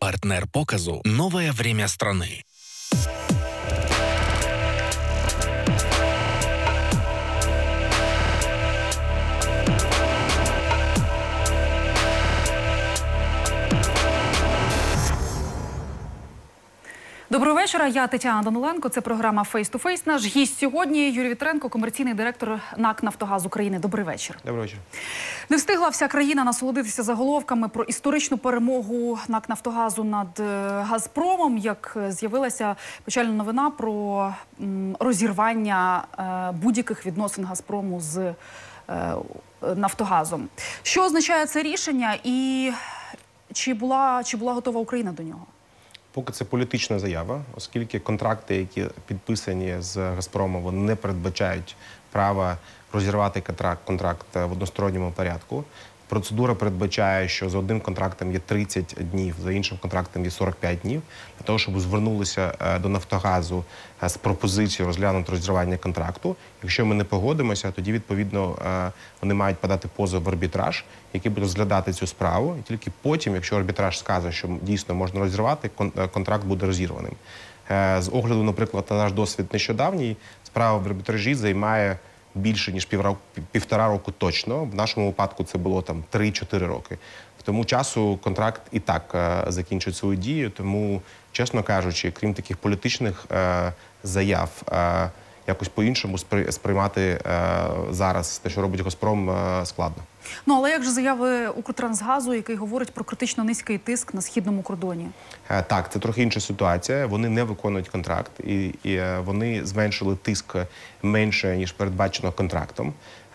Партнер показу «Новое время страны». Доброго вечора, я Тетяна Даниленко, це програма «Фейс ту Фейс». Наш гість сьогодні Юрій Вітренко, комерційний директор НАК «Нафтогаз України». Добрий вечір. Добрий вечір. Не встигла вся країна насолодитися заголовками про історичну перемогу НАК «Нафтогазу» над «Газпромом», як з'явилася печальна новина про розірвання будь-яких відносин «Газпрому» з «Нафтогазом». Що означає це рішення і чи була готова Україна до нього? Поки це політична заява, оскільки контракти, які підписані з «Газпромом», вони не передбачають права розірвати контракт в односторонньому порядку. Процедура передбачає, що за одним контрактом є 30 днів, за іншим контрактом є 45 днів, для того, щоб звернулися до «Нафтогазу» з пропозицією розглянути розірвання контракту. Якщо ми не погодимося, тоді, відповідно, вони мають подати позов в арбітраж, який буде розглядати цю справу. І тільки потім, якщо арбітраж скаже, що дійсно можна розірвати, контракт буде розірваним. З огляду, наприклад, на наш досвід нещодавній, справа в арбітражі займає більше, ніж півтора року точно. В нашому випадку це було там 3-4 роки. В тому часу контракт і так закінчить свою дію. Тому, чесно кажучи, крім таких політичних заяв, якось по-іншому сприймати зараз те, що робить «Газпром», складно. Ну, але як же заяви «Укртрансгазу», який говорить про критично низький тиск на східному кордоні? Так, це трохи інша ситуація. Вони не виконують контракт, і вони зменшили тиск менше, ніж передбачено контрактом.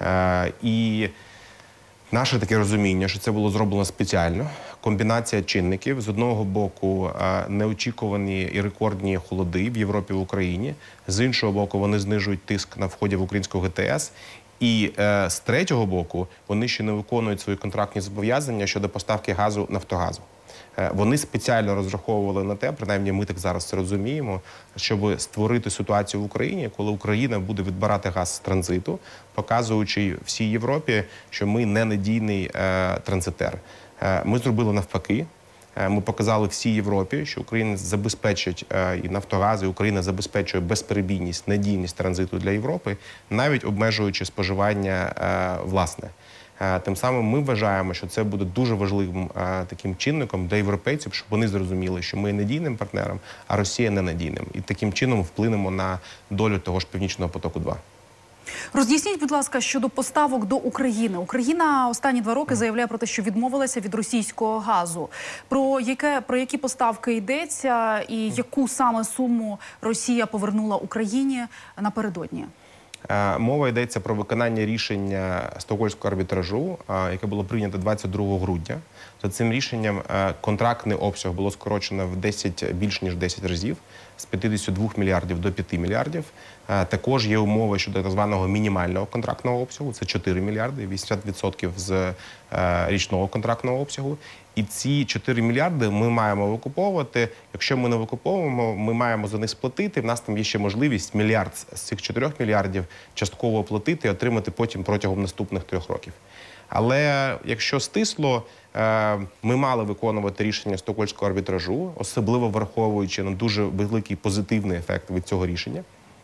І наше таке розуміння, що це було зроблено спеціально. Комбінація чинників. З одного боку, неочікувані і рекордні холоди в Європі, в Україні. З іншого боку, вони знижують тиск на вході в українську ГТС. І з третього боку, вони ще не виконують свої контрактні зобов'язання щодо поставки газу «Нафтогазу». Вони спеціально розраховували на те, принаймні ми так зараз це розуміємо, щоб створити ситуацію в Україні, коли Україна буде відбирати газ з транзиту, показуючи всій Європі, що ми не надійний транзитер. Ми зробили навпаки. Ми показали всій Європі, що Україна забезпечить, і «Нафтогаз», і Україна забезпечує безперебійність, надійність транзиту для Європи, навіть обмежуючи споживання власне. Тим самим ми вважаємо, що це буде дуже важливим таким чинником для європейців, щоб вони зрозуміли, що ми є надійним партнером, а Росія ненадійним. І таким чином вплинемо на долю того ж «Північного потоку-2». Роз'ясніть, будь ласка, щодо поставок до України. Україна останні 2 роки заявляє про те, що відмовилася від російського газу. Про які поставки йдеться і яку саме суму Росія повернула Україні напередодні? Мова йдеться про виконання рішення Стокгольмського арбітражу, яке було прийнято 22 грудня. За цим рішенням контрактний обсяг було скорочено більш ніж 10 разів, з 52 мільярдів до 5 мільярдів. Також є умови щодо так званого мінімального контрактного обсягу, це 4 мільярди, 80% з річного контрактного обсягу. І ці 4 мільярди ми маємо викуповувати. Якщо ми не викуповуємо, ми маємо за них сплатити. В нас там є ще можливість мільярд з цих 4 мільярдів частково оплатити і отримати потім протягом наступних 3 років. Але якщо стисло, ми мали виконувати рішення Стокгольмського арбітражу, особливо враховуючи на дуже великий позитивний ефект від цього рішення.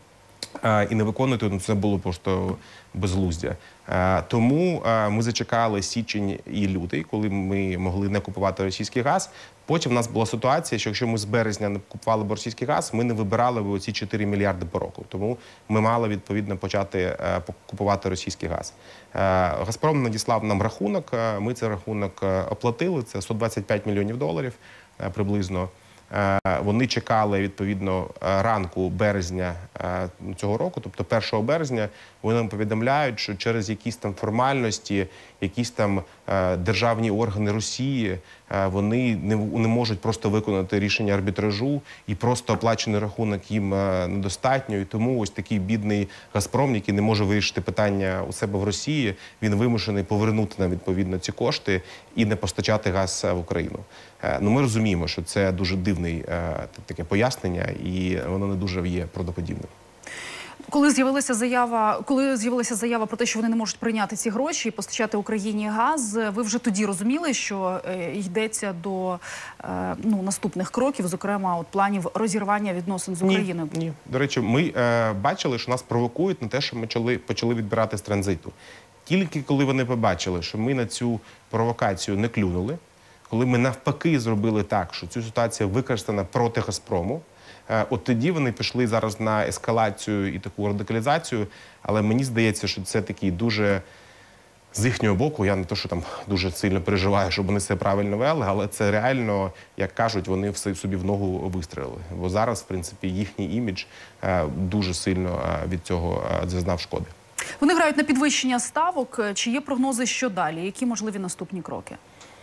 І не виконувати, це було просто безглуздя. Тому ми зачекали січень і лютий, коли ми могли не купувати російський газ. Потім в нас була ситуація, що якщо ми з березня не купували б російський газ, ми не вибирали б оці 4 мільярди по року. Тому ми мали, відповідно, почати купувати російський газ. «Газпром» надіслав нам рахунок, ми цей рахунок оплатили, це $125 мільйонів приблизно. Вони чекали, відповідно, ранку березня цього року, тобто 1 березня, вони нам повідомляють, що через якісь там формальності, якісь там державні органи Росії, вони не можуть просто виконати рішення арбітражу, і просто оплачений рахунок їм недостатньо. І тому ось такий бідний «Газпром», який не може вирішити питання у себе в Росії, він вимушений повернути нам, відповідно, ці кошти і не постачати газ в Україну. Ну, ми розуміємо, що це дуже дивне таке пояснення, і воно не дуже є правдоподібним. Коли з'явилася заява про те, що вони не можуть прийняти ці гроші і постачати Україні газ, ви вже тоді розуміли, що йдеться до наступних кроків, зокрема от планів розірвання відносин з Україною? Ні. До речі, ми бачили, що нас провокують на те, що ми почали відбирати з транзиту. Тільки коли вони побачили, що ми на цю провокацію не клюнули, коли ми навпаки зробили так, що ця ситуація використана проти «Газпрому», от тоді вони пішли зараз на ескалацію і таку радикалізацію, але мені здається, що це такий дуже, з їхнього боку, я не то, що там дуже сильно переживаю, щоб вони все правильно вели, але це реально, як кажуть, вони собі в ногу вистрелили. Бо зараз, в принципі, їхній імідж дуже сильно від цього зазнав шкоди. Вони грають на підвищення ставок. Чи є прогнози, що далі? Які можливі наступні кроки?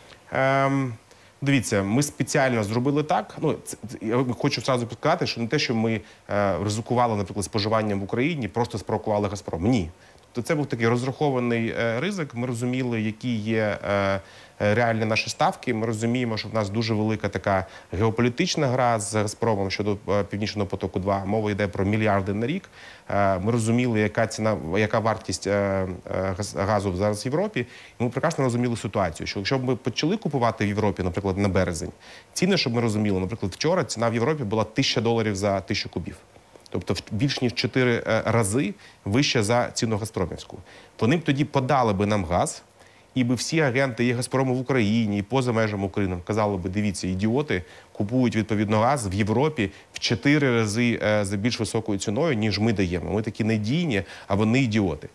Дивіться, ми спеціально зробили так. Я хочу одразу підказати, що не те, що ми ризикували, наприклад, споживанням в Україні, просто спровокували «Газпром». Ні. Тобто це був такий розрахований ризик. Ми розуміли, які є реальні наші ставки. Ми розуміємо, що в нас дуже велика така геополітична гра з «Газпромом» щодо «Північного потоку-2». Мова йде про мільярди на рік. Ми розуміли, яка вартість газу зараз в Європі. І ми прекрасно розуміли ситуацію, що якщо б ми почали купувати в Європі, наприклад, на березень, ціни, щоб ми розуміли, наприклад, вчора ціна в Європі була $1000 за 1000 кубів. Тобто більш ніж 4 рази вище за ціну «Газпромівську». Вони б тоді подали би нам газ, і би всі агенти і «Газпрому» в Україні, і поза межами України казали би, дивіться, ідіоти купують відповідно газ в Європі в 4 рази за більш високою ціною, ніж ми даємо. Ми такі надійні, а вони ідіоти.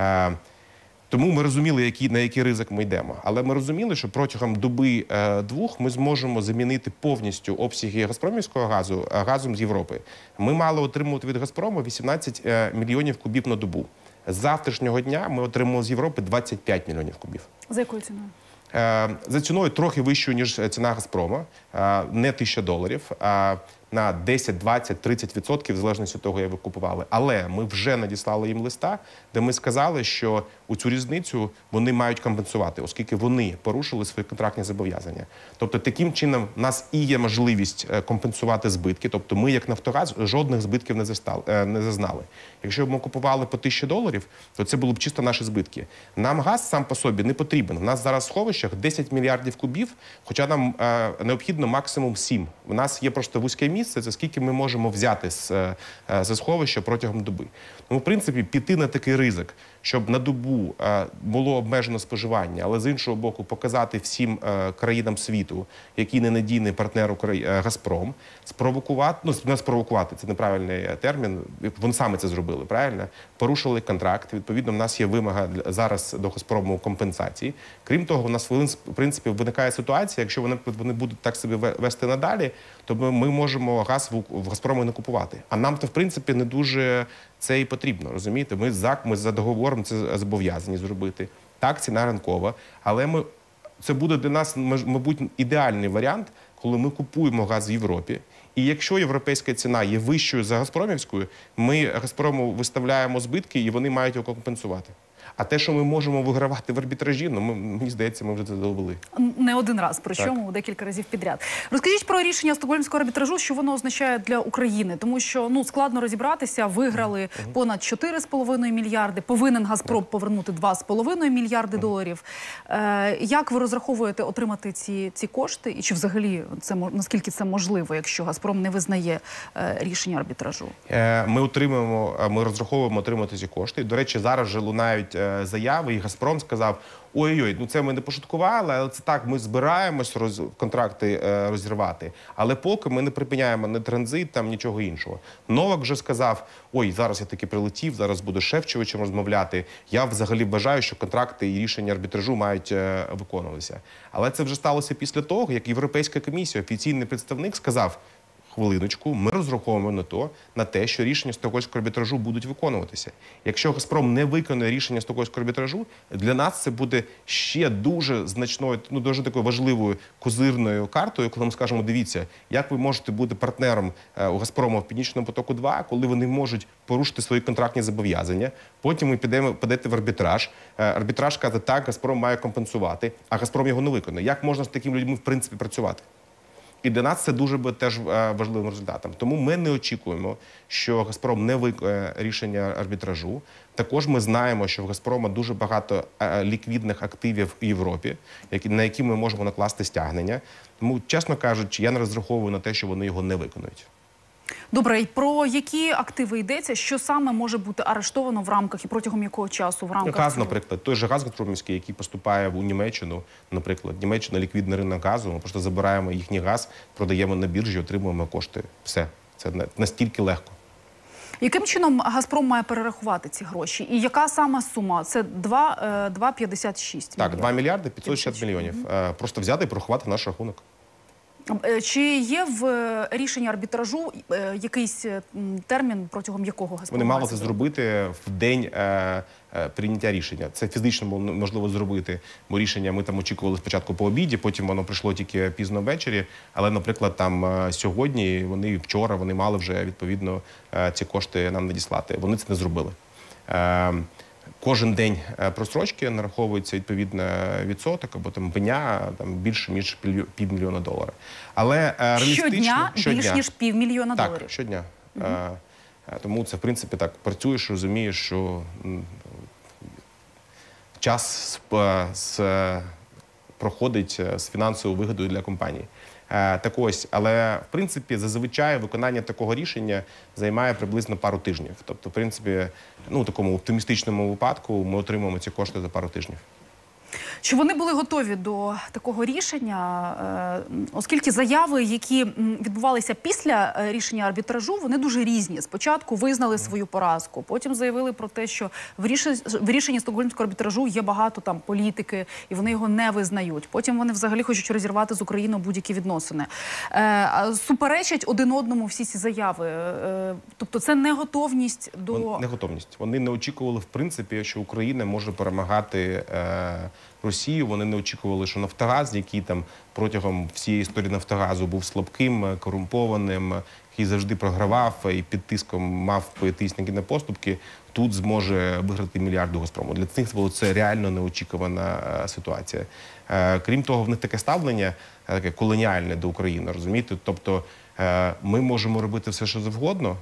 Тому ми розуміли, на який ризик ми йдемо. Але ми розуміли, що протягом доби-двох ми зможемо замінити повністю обсяги «Газпромівського» газу газом з Європи. Ми мали отримувати від «Газпрому» 18 мільйонів кубів на добу. З завтрашнього дня ми отримали з Європи 25 мільйонів кубів. За якою ціною? За ціною трохи вищою, ніж ціна «Газпрома». Не $1000, а на 10, 20, 30% в залежності від того, як ви купували. Але ми вже надіслали їм листа, де ми сказали, що у цю різницю вони мають компенсувати, оскільки вони порушили свої контрактні зобов'язання. Тобто таким чином у нас і є можливість компенсувати збитки. Тобто ми, як «Нафтогаз», жодних збитків не зазнали. Якщо б ми купували по $1000, то це були б чисто наші збитки. Нам газ сам по собі не потрібен. У нас зараз в сховищах 10 мільярдів кубів, хоча нам необхідно максимум 7. У нас є просто вузьке місце, це скільки ми можемо взяти з сховища протягом доби. Тому, в принципі, піти на такий ризик, щоб на добу було обмежено споживання, але з іншого боку показати всім країнам світу, який ненадійний партнер «Газпром», не спровокувати, це неправильний термін, вони саме це зробили, правильно? Порушили контракт, відповідно, в нас є вимога зараз до «Газпрому» компенсації. Крім того, у нас, в принципі, виникає ситуація, якщо вони будуть так себе вести надалі, то ми можемо газ в «Газпрому» не купувати. А нам-то, в принципі, не дуже це і потрібно, розумієте? Ми за договором це зобов'язані зробити. Так, ціна ринкова, але це буде для нас, мабуть, ідеальний варіант, коли ми купуємо газ в Європі. І якщо європейська ціна є вищою за «Газпромівською», ми «Газпрому» виставляємо збитки, і вони мають його компенсувати. А те, що ми можемо вигравати в арбітражі, мені здається, ми вже це довели. Не один раз, причому декілька разів підряд. Розкажіть про рішення Стокгольмського арбітражу, що воно означає для України. Тому що складно розібратися, виграли понад 4,5 мільярди, повинен «Газпром» повернути 2,5 мільярди доларів. Як ви розраховуєте отримати ці кошти? І чи взагалі наскільки це можливо, якщо «Газпром» не визнає рішення арбітражу? Ми розраховуємо отримати ці кошти. До речі, зараз вже лунають заяви, і «Газпром» сказав, ой-ой, це ми не пошуткували, але це так, ми збираємось контракти розірвати, але поки ми не припиняємо ні транзит, нічого іншого. Новак вже сказав, зараз я таки прилетів, зараз буду з Шефчовичем розмовляти, я взагалі вважаю, що контракти і рішення арбітражу мають виконуватися. Але це вже сталося після того, як Європейська комісія, офіційний представник, сказав, хвилиночку, ми розраховуємо на те, що рішення Стокгольмського арбітражу будуть виконуватися. Якщо «Газпром» не виконує рішення Стокгольмського арбітражу, для нас це буде ще дуже значною, дуже такою важливою козирною картою, коли ми скажемо, дивіться, як ви можете бути партнером у «Газпрому» в «Північному потоку-2», коли вони можуть порушити свої контрактні зобов'язання, потім ви підете в арбітраж, арбітраж каже, так, «Газпром» має компенсувати, а «Газпром» його не виконує. Як можна з такими людьми, в принципі, працювати? І для нас це дуже буде теж важливим результатом. Тому ми не очікуємо, що «Газпром» не виконає рішення арбітражу. Також ми знаємо, що в «Газпрома» дуже багато ліквідних активів в Європі, на які ми можемо накласти стягнення. Тому, чесно кажучи, я не розраховую на те, що вони його не виконують. Добре, і про які активи йдеться? Що саме може бути арештовано в рамках і протягом якого часу в рамках? Газ, наприклад. Той же газ газпромівський, який поступає у Німеччину, наприклад. Німеччина – ліквідний ринок газу. Ми просто забираємо їхній газ, продаємо на біржі, отримуємо кошти. Все. Це настільки легко. Яким чином «Газпром» має перерахувати ці гроші? І яка саме сума? Це 2,56 Так, 2 мільярди 560 мільйонів. Просто взяти і порахувати в наш рахунок. Чи є в рішенні арбітражу якийсь термін, протягом якого «Газпром» Вони мали це зробити в день прийняття рішення. Це фізично можливо зробити, бо рішення ми там очікували спочатку по обіді, потім воно прийшло тільки пізно ввечері. Але, наприклад, там сьогодні, вчора вони мали вже, відповідно, ці кошти нам надіслати. Вони це не зробили. Кожен день просрочки нараховується відповідно відсоток або там пеня більше ніж $500 000. Але реалістично щодня більш ніж $500 000? Так, щодня. Тому це в принципі так працюєш, розумієш, що час проходить з фінансовою вигодою для компанії. Так ось, але в принципі зазвичай виконання такого рішення займає приблизно пару тижнів. Тобто, в принципі, в такому оптимістичному випадку ми отримаємо ці кошти за пару тижнів. Чи вони були готові до такого рішення, оскільки заяви, які відбувалися після рішення арбітражу, вони дуже різні. Спочатку визнали свою поразку, потім заявили про те, що в рішенні Стокгольмського арбітражу є багато там політики, і вони його не визнають. Потім вони взагалі хочуть розірвати з Україною будь-які відносини. Суперечать один одному всі ці заяви. Тобто це неготовність до... Неготовність. Вони не очікували, в принципі, що Україна може перемагати Росію. Вони не очікували, що Нафтогаз, який там протягом всієї історії Нафтогазу був слабким, корумпованим, який завжди програвав і під тиском мав тиск на поступки, тут зможе виграти мільярди Газпрому. Для них було це реально неочікувана ситуація. Крім того, в них таке ставлення, таке колоніальне до України, розумієте? Тобто ми можемо робити все, що завгодно,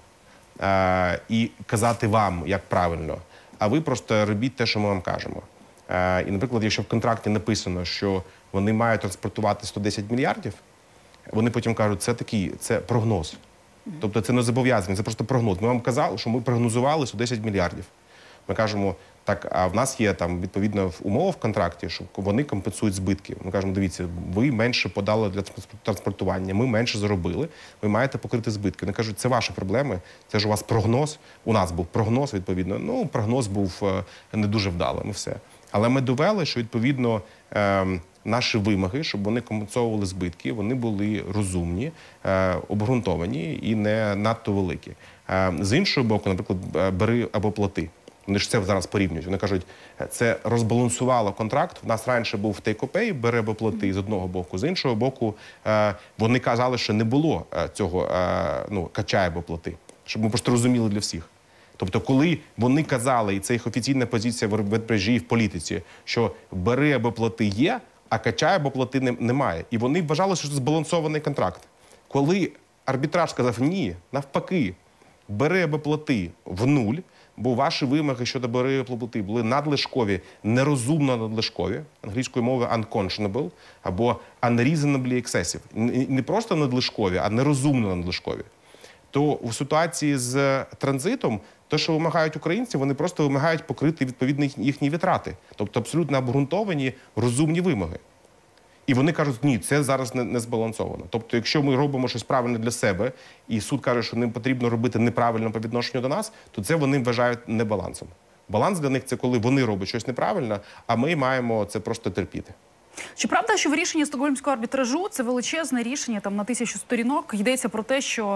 і казати вам, як правильно, а ви просто робіть те, що ми вам кажемо. І, наприклад, якщо в контракті написано, що вони мають транспортувати 110 мільярдів, вони потім кажуть, це прогноз. Тобто це не зобов'язання, це просто прогноз. Ми вам казали, що ми прогнозували 110 мільярдів. Ми кажемо, так, а в нас є там відповідно умова в контракті, що вони компенсують збитки. Ми кажемо, дивіться, ви менше подали для транспортування, ми менше заробили, ви маєте покрити збитки. Вони кажуть, це ваші проблеми, це ж у вас прогноз. У нас був прогноз, відповідно. Прогноз був не дуже вдалим і все. Але ми довели, що, відповідно, наші вимоги, щоб вони компенсовували збитки, вони були розумні, обґрунтовані і не надто великі. З іншого боку, наприклад, бери або плати. Вони ж це зараз порівнюють. Вони кажуть, це розбалансувало контракт. У нас раніше був take-or-pay, бери або плати з одного боку. З іншого боку, вони казали, що не було цього качай або плати. Щоб ми просто розуміли для всіх. Тобто, коли вони казали, і це їх офіційна позиція в арбітражі і в політиці, що бери або плати є, а качай або плати немає. І вони вважали, що це збалансований контракт. Коли арбітраж сказав ні, навпаки, бери або плати в нуль, бо ваші вимоги щодо бери або плати були надлишкові, нерозумно надлишкові, англійською мовою unconscionable, або unreasonably excessive. Не просто надлишкові, а нерозумно надлишкові. То у ситуації з транзитом, те, що вимагають українці, вони просто вимагають покрити відповідно їхні витрати. Тобто абсолютно обґрунтовані, розумні вимоги. І вони кажуть, ні, це зараз не збалансовано. Тобто, якщо ми робимо щось правильне для себе, і суд каже, що не потрібно робити неправильно по відношенню до нас, то це вони вважають небалансом. Баланс для них – це коли вони роблять щось неправильно, а ми маємо це просто терпіти. Чи правда, що в рішенні Стокгольмського арбітражу, це величезне рішення там на 1000 сторінок, йдеться про те, що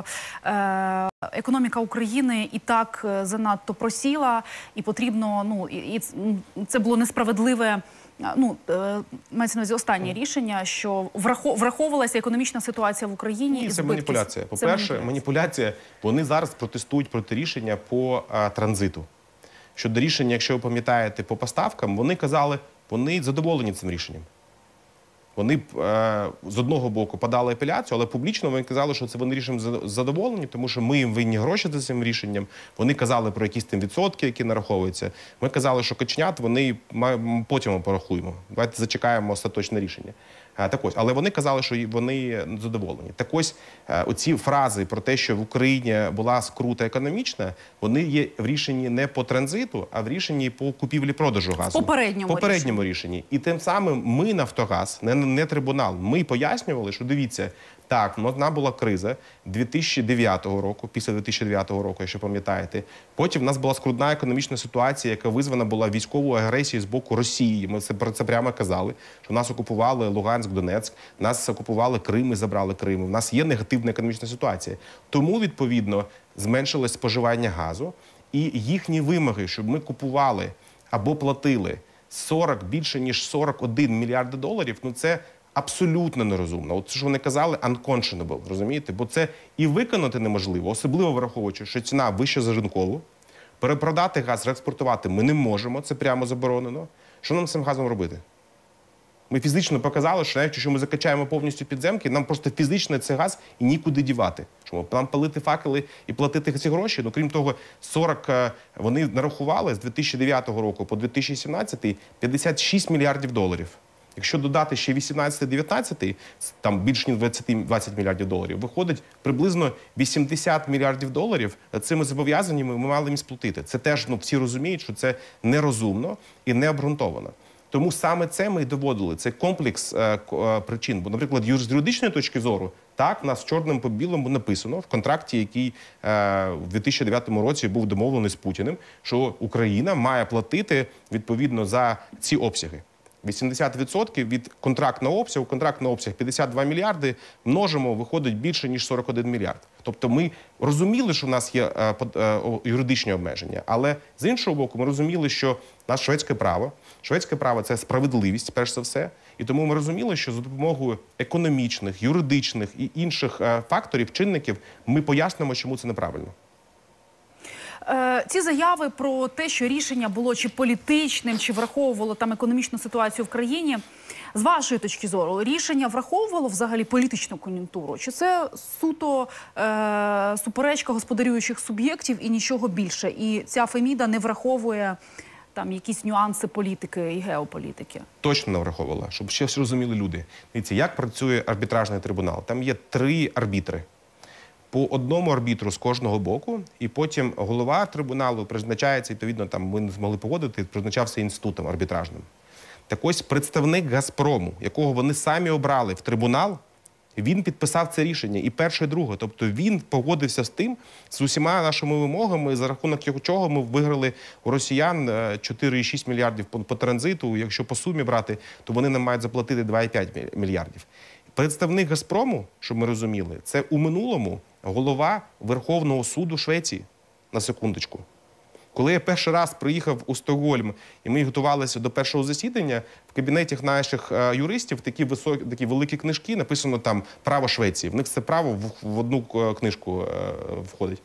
економіка України і так занадто просіла, і потрібно, і це було несправедливе, мається на увазі останнє рішення, що враховувалася економічна ситуація в Україні. Ні, це маніпуляція. По-перше, маніпуляція. Вони зараз протестують проти рішення по транзиту. Щодо рішення, якщо ви пам'ятаєте, по поставкам, вони казали, вони задоволені цим рішенням. Вони з одного боку подали апеляцію, але публічно вони казали, що це вони рішенням задоволені, тому що ми їм винні гроші за цим рішенням. Вони казали про якісь там відсотки, які нараховуються. Ми казали, що каченят вони потім порахуємо. Давайте зачекаємо остаточне рішення. Так ось, але вони казали, що вони задоволені. Так ось, оці фрази про те, що в Україні була скрута економічна, вони є в рішенні не по транзиту, а в рішенні по купівлі-продажу газу. В попередньому рішенні. І тим самим ми, Нафтогаз, не трибунал, ми пояснювали, що дивіться, так, одна була криза 2009 року, після 2009 року, якщо пам'ятаєте. Потім в нас була скрутна економічна ситуація, яка визвана була військовою агресією з боку Росії. Ми про це прямо казали, що нас окупували Луганськ, Донецьк, нас окупували Крим і забрали Крим. У нас є негативна економічна ситуація. Тому, відповідно, зменшилось споживання газу і їхні вимоги, щоб ми купували або платили більше ніж 41 мільярди доларів, ну це абсолютно нерозумно. От що вони казали, unconscionable, розумієте? Бо це і виконати неможливо, особливо враховуючи, що ціна вища за ринкову. Перепродати газ, реекспортувати ми не можемо, це прямо заборонено. Що нам з цим газом робити? Ми фізично показали, що навіть якщо ми закачаємо повністю підземки, нам просто фізично цей газ і нікуди дівати. Що нам палити факели і платити ці гроші? Ну, крім того, вони нарахували з 2009 року по 2017 56 мільярдів доларів. Якщо додати ще 18-19, там більш ніж 20 мільярдів доларів, виходить приблизно 80 мільярдів доларів цими зобов'язаннями ми мали їм сплатити. Це теж, всі розуміють, що це нерозумно і необґрунтовано. Тому саме це ми і доводили, це комплекс причин. Бо, наприклад, з юридичної точки зору, так, в нас чорним по білому написано в контракті, який в 2009 році був домовлений з Путіним, що Україна має платити відповідно за ці обсяги. 80% від контрактного обсяг 52 мільярди, множимо, виходить більше, ніж 41 мільярд. Тобто ми розуміли, що в нас є юридичні обмеження, але з іншого боку ми розуміли, що наше шведське право – це справедливість, перш за все, і тому ми розуміли, що за допомогою економічних, юридичних і інших факторів, чинників, ми пояснимо, чому це неправильно. Ці заяви про те, що рішення було чи політичним, чи враховувало там економічну ситуацію в країні, з вашої точки зору, рішення враховувало взагалі політичну кон'юнктуру? Чи це суто суперечка господарюючих суб'єктів і нічого більше? І ця Феміда не враховує там якісь нюанси політики і геополітики? Точно не враховувала, щоб ще всі розуміли люди. Дивіться, як працює арбітражний трибунал? Там є 3 арбітри. По одному арбітру з кожного боку, і потім голова трибуналу призначається, відповідно, там ми не змогли погодити, призначався інститутом арбітражним. Так ось представник «Газпрому», якого вони самі обрали в трибунал, він підписав це рішення, і перше, і друге. Тобто він погодився з усіма нашими вимогами, за рахунок чого ми виграли у росіян 4,6 мільярдів по транзиту. Якщо по сумі брати, то вони нам мають заплатити 2,5 мільярдів. Представник «Газпрому», щоб ми розуміли, це у минулому голова Верховного суду Швеції, на секундочку. Коли я перший раз приїхав у Стокгольм, і ми готувалися до першого засідання, в кабінеті наших юристів такі великі книжки, написано там «Право Швеції». В них це право в одну книжку входить.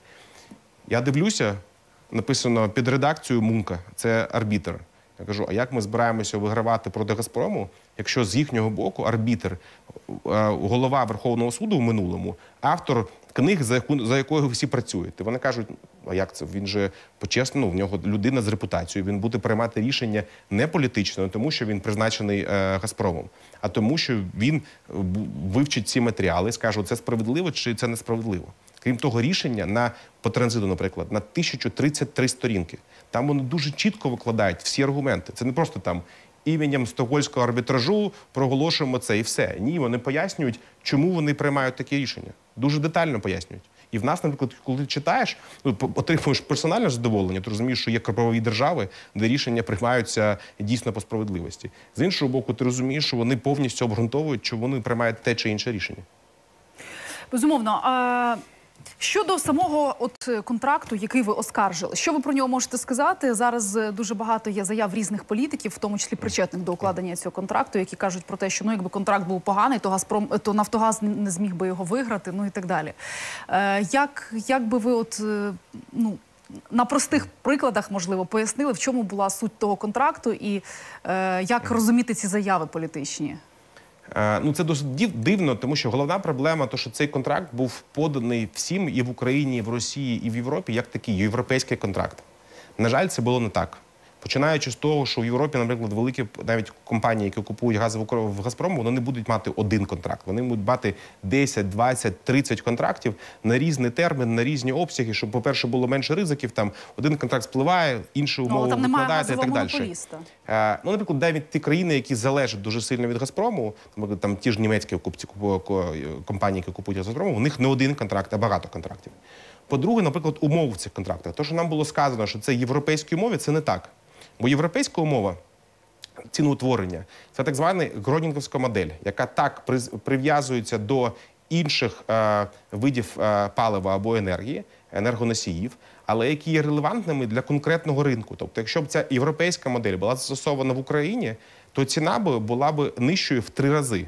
Я дивлюся, написано під редакцією Мунка, це арбітр. Я кажу, а як ми збираємося вигравати проти «Газпрому», якщо з їхнього боку арбітр, голова Верховного суду в минулому, автор книг, за якою ви всі працюєте. Вони кажуть, а як це? Він же почесно, в нього людина з репутацією, він буде приймати рішення не політично, тому що він призначений «Газпромом», а тому що він вивчить ці матеріали, скаже, це справедливо чи це несправедливо. Крім того, рішення по транзиту, наприклад, на 1033 сторінки. Там вони дуже чітко викладають всі аргументи. Це не просто там іменем стокгольмського арбітражу проголошуємо це і все. Ні, вони пояснюють, чому вони приймають такі рішення. Дуже детально пояснюють. І в нас, наприклад, коли ти читаєш, отримуєш персональне задоволення, ти розумієш, що є правові держави, де рішення приймаються дійсно по справедливості. З іншого боку, ти розумієш, що вони повністю обґрунтовують, що вони приймають те чи інше рішення. Безумовно. Щодо самого контракту, який ви оскаржили, що ви про нього можете сказати? Зараз дуже багато є заяв різних політиків, в тому числі причетних до укладення цього контракту, які кажуть про те, що якби контракт був поганий, то Нафтогаз не зміг би його виграти, і так далі. Як би ви на простих прикладах, можливо, пояснили, в чому була суть того контракту і як розуміти ці заяви політичні? Ну, це досить дивно, тому що головна проблема, то, що цей контракт був поданий всім і в Україні, і в Росії, і в Європі, як такий європейський контракт. На жаль, це було не так. Починаючи з того, що в Європі, наприклад, великі навіть компанії, які купують газ в «Газпрому», вони не будуть мати один контракт. Вони будуть мати 10, 20, 30 контрактів на різний термін, на різні обсяги, щоб, по-перше, було менше ризиків. Там один контракт спливає, інші умови викладаєте і так далі. Ну, наприклад, навіть ті країни, які залежать дуже сильно від «Газпрому», там ті ж німецькі компанії, які купують «Газпрому», у них не один контракт, а багато контрактів. По-друге, наприклад, умови в цих контрактах. То, що нам було сказано, що це європейські умови, це не так. Бо європейська умова ціноутворення – це так звана гронінговська модель, яка так прив'язується до інших видів палива або енергії, енергоносіїв, але які є релевантними для конкретного ринку. Тобто, якщо б ця європейська модель була застосована в Україні, то ціна була б нижчою в 3 рази.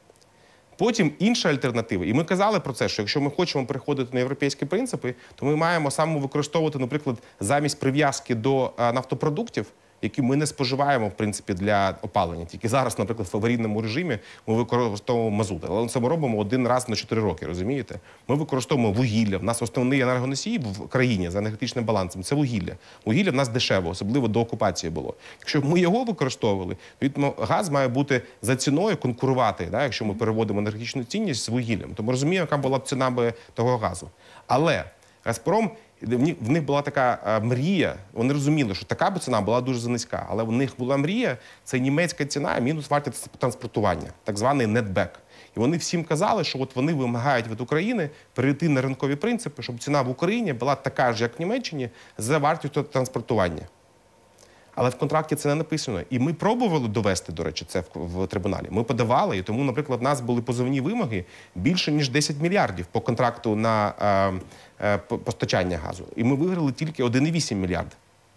Потім інша альтернатива. І ми казали про це, що якщо ми хочемо переходити на європейські принципи, то ми маємо саме використовувати, наприклад, замість прив'язки до нафтопродуктів, які ми не споживаємо, в принципі, для опалення. Тільки зараз, наприклад, в аварійному режимі ми використовуємо мазут. Але це ми робимо один раз на 4 роки, розумієте? Ми використовуємо вугілля. В нас основний енергоносій в країні за енергетичним балансом – це вугілля. Вугілля в нас дешево, особливо до окупації було. Якщо б ми його використовували, то газ має бути за ціною конкурувати, якщо ми переводимо енергетичну цінність з вугіллям. То ми розуміємо, яка була б ціна того газу. Але «Газпром», в них була така мрія, вони розуміли, що така б ціна була дуже занизька, але в них була мрія, це німецька ціна мінус вартість транспортування, так званий нетбек. І вони всім казали, що от вони вимагають від України перейти на ринкові принципи, щоб ціна в Україні була така ж, як в Німеччині, за вартістю транспортування. Але в контракті це не написано. І ми пробували довести, до речі, це в трибуналі. Ми подавали, і тому, наприклад, в нас були позовні вимоги більше, ніж 10 мільярдів по контракту на постачання газу. І ми виграли тільки 1,8 мільярда.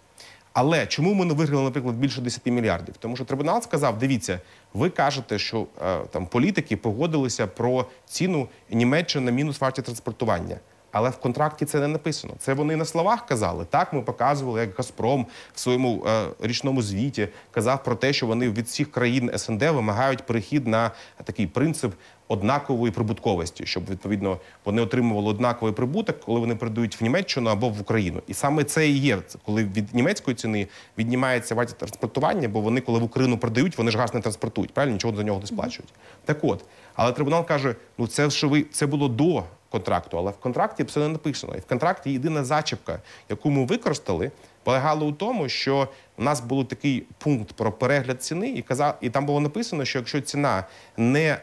Але чому ми не виграли, наприклад, більше 10 мільярдів? Тому що трибунал сказав, дивіться, ви кажете, що там політики погодилися про ціну Німеччини на мінус вартість транспортування. Але в контракті це не написано. Це вони на словах казали. Так, ми показували, як «Газпром» в своєму річному звіті казав про те, що вони від всіх країн СНД вимагають перехід на такий принцип однакової прибутковості, щоб, відповідно, вони отримували однаковий прибуток, коли вони передають в Німеччину або в Україну. І саме це і є, коли від німецької ціни віднімається вартість транспортування, бо вони, коли в Україну продають, вони ж газ не транспортують, правильно? Нічого за нього не сплачують. Так от, але трибунал каже, ну це було до контракту, але в контракті все не написано. І в контракті єдина зачіпка, яку ми використали, полягала у тому, що у нас був такий пункт про перегляд ціни, і там було написано, що якщо ціна не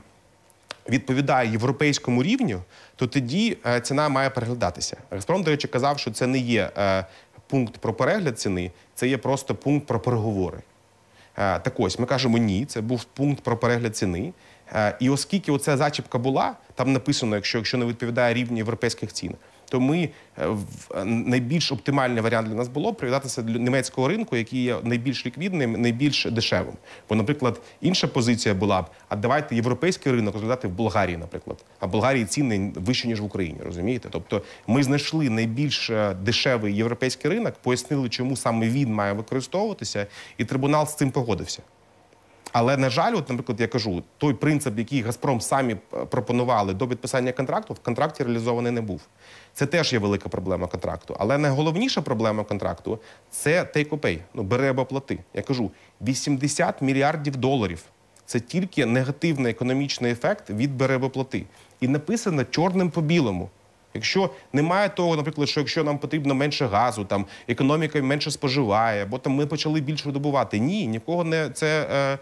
відповідає європейському рівню, то тоді ціна має переглядатися. «Газпром», до речі, казав, що це не є пункт про перегляд ціни, це є просто пункт про переговори. Так ось, ми кажемо ні, це був пункт про перегляд ціни. І оскільки оця зачіпка була, там написано, якщо не відповідає рівню європейських цін, то ми, найбільш оптимальний варіант для нас було прив'язатися до німецького ринку, який є найбільш ліквідним, найбільш дешевим. Бо, наприклад, інша позиція була б, а давайте європейський ринок розглядати в Болгарії, наприклад. А в Болгарії ціни вищі, ніж в Україні, розумієте? Тобто ми знайшли найбільш дешевий європейський ринок, пояснили, чому саме він має використовуватися, і трибунал з цим погодився. Але, на жаль, от, наприклад, я кажу, той принцип, який «Газпром» самі пропонували до підписання контракту, в контракті реалізований не був. Це теж є велика проблема контракту. Але найголовніша проблема контракту – це take-or-pay, бери або плати. Я кажу, 80 мільярдів доларів – це тільки негативний економічний ефект від бери або плати. І написано чорним по білому. Якщо немає того, наприклад, що якщо нам потрібно менше газу, там економіка менше споживає, бо там ми почали більше видобувати. Ні, нікого це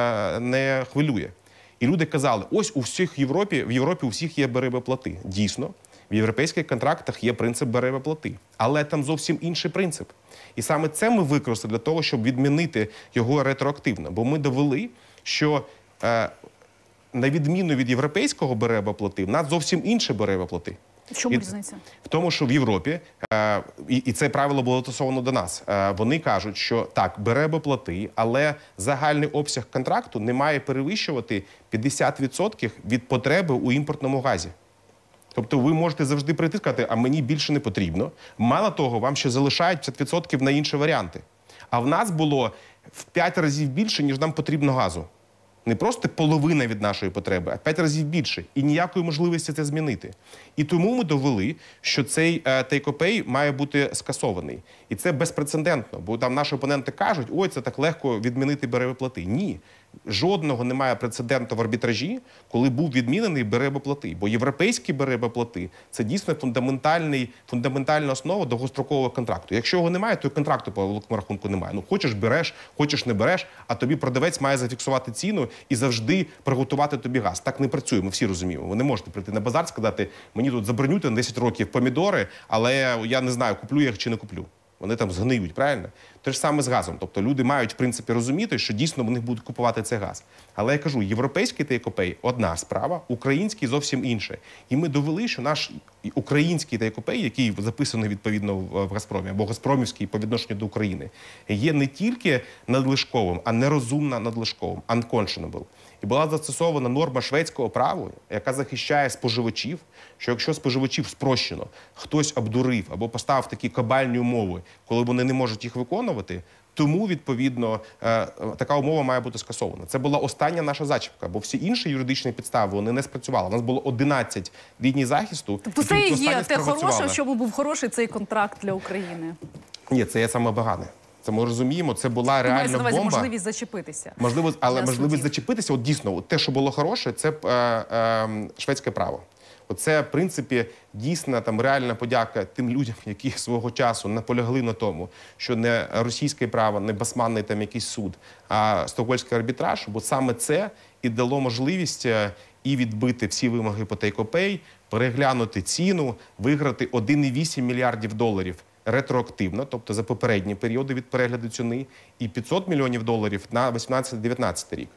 не хвилює. І люди казали, ось в Європі у всіх є бери або плати. Дійсно, в європейських контрактах є принцип бери або плати. Але там зовсім інший принцип. І саме це ми використали для того, щоб відмінити його ретроактивно. Бо ми довели, що на відміну від європейського бери або плати, в нас зовсім інше бери або плати. В чому різниця? В тому, що в Європі, і це правило було стосовано до нас, вони кажуть, що так, бери або плати, але загальний обсяг контракту не має перевищувати 50% від потреби у імпортному газі. Тобто ви можете завжди прийти і сказати, а мені більше не потрібно. Мало того, вам ще залишають 50% на інші варіанти. А в нас було в 5 разів більше, ніж нам потрібно газу. Не просто половина від нашої потреби, а 5 разів більше. І ніякої можливості це змінити. І тому ми довели, що цей take-or-pay має бути скасований. І це безпрецедентно, бо там наші опоненти кажуть, ой, це так легко відмінити берегоплати. Ні. Жодного немає прецеденту в арбітражі, коли був відмінений берегоплати. Бо європейські берегоплати – це дійсно фундаментальна основа довгострокового контракту. Якщо його немає, то і контракту по великому рахунку немає. Ну, хочеш – береш, хочеш – не береш, а тобі продавець має зафіксувати ціну і завжди приготувати тобі газ. Так не працює, ми всі розуміємо. Ви не можете прийти на базар і сказати, мені тут забронюйте на 10 років помідори, але я не знаю, куплю я їх чи не куплю. Вони там згниють, правильно? Те ж саме з газом. Тобто люди мають, в принципі, розуміти, що дійсно вони будуть купувати цей газ. Але я кажу, європейський take-or-pay – одна справа, український – зовсім інше. І ми довели, що наш український take-or-pay, який записаний відповідно в Газпромі, або Газпромівський по відношенню до України, є не тільки надлишковим, а нерозумно надлишковим, unconscionable. І була застосована норма шведського права, яка захищає споживачів, що якщо споживачів спрощено, хтось обдурив або поставив такі кабальні умови, коли вони не можуть їх виконувати, тому, відповідно, така умова має бути скасована. Це була остання наша зачіпка, бо всі інші юридичні підстави, вони не спрацювали. У нас було 11 ліній захисту. Тобто це і є те хороше, щоб був хороший цей контракт для України? Ні, це є саме погане. Це ми розуміємо, це була реальна бомба. Можливість зачепитися. Але можливість зачепитися, от дійсно, от те, що було хороше, це шведське право. Оце, в принципі, дійсна там реальна подяка тим людям, які свого часу наполягли на тому, що не російське право, не басманний там якийсь суд, а стокгольмський арбітраж, бо саме це і дало можливість і відбити всі вимоги по take-or-pay, переглянути ціну, виграти 1,8 мільярдів доларів ретроактивно, тобто за попередні періоди від перегляду ціни, і 500 мільйонів доларів на 18-19 рік.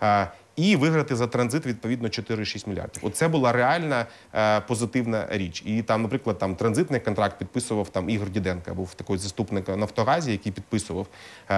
І виграти за транзит, відповідно, 4,6 мільярдів. Оце була реальна позитивна річ. І там, наприклад, там транзитний контракт підписував там Ігор Діденко, був такий заступник Нафтогазі, який підписував.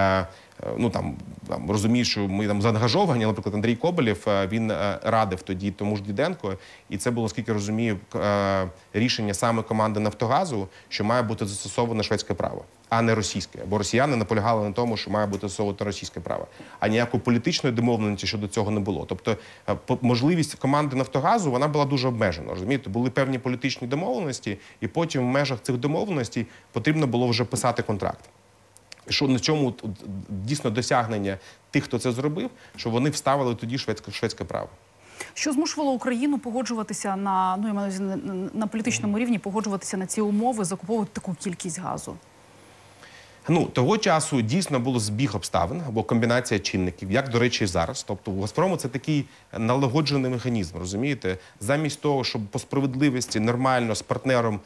Ну там розумію, що ми там заангажовані, наприклад, Андрій Коболєв, він радив тоді тому ж Діденко, і це було, скільки розумію, рішення саме команди Нафтогазу, що має бути застосоване шведське право, а не російське. Бо росіяни наполягали на тому, що має бути застосовувати російське право. А ніякої політичної домовленості щодо цього не було. Тобто можливість команди Нафтогазу, вона була дуже обмежена. Розумієте, були певні політичні домовленості, і потім в межах цих домовленостей потрібно було вже писати контракт. Що на чому дійсно досягнення тих, хто це зробив, що вони вставили тоді шведське право. Що змушувало Україну погоджуватися на політичному рівні, погоджуватися на ці умови, закуповувати таку кількість газу? Ну, того часу дійсно було збіг обставин або комбінація чинників, як, до речі, і зараз. Тобто у «Газпрому» це такий налагоджений механізм, розумієте? Замість того, щоб по справедливості нормально з партнером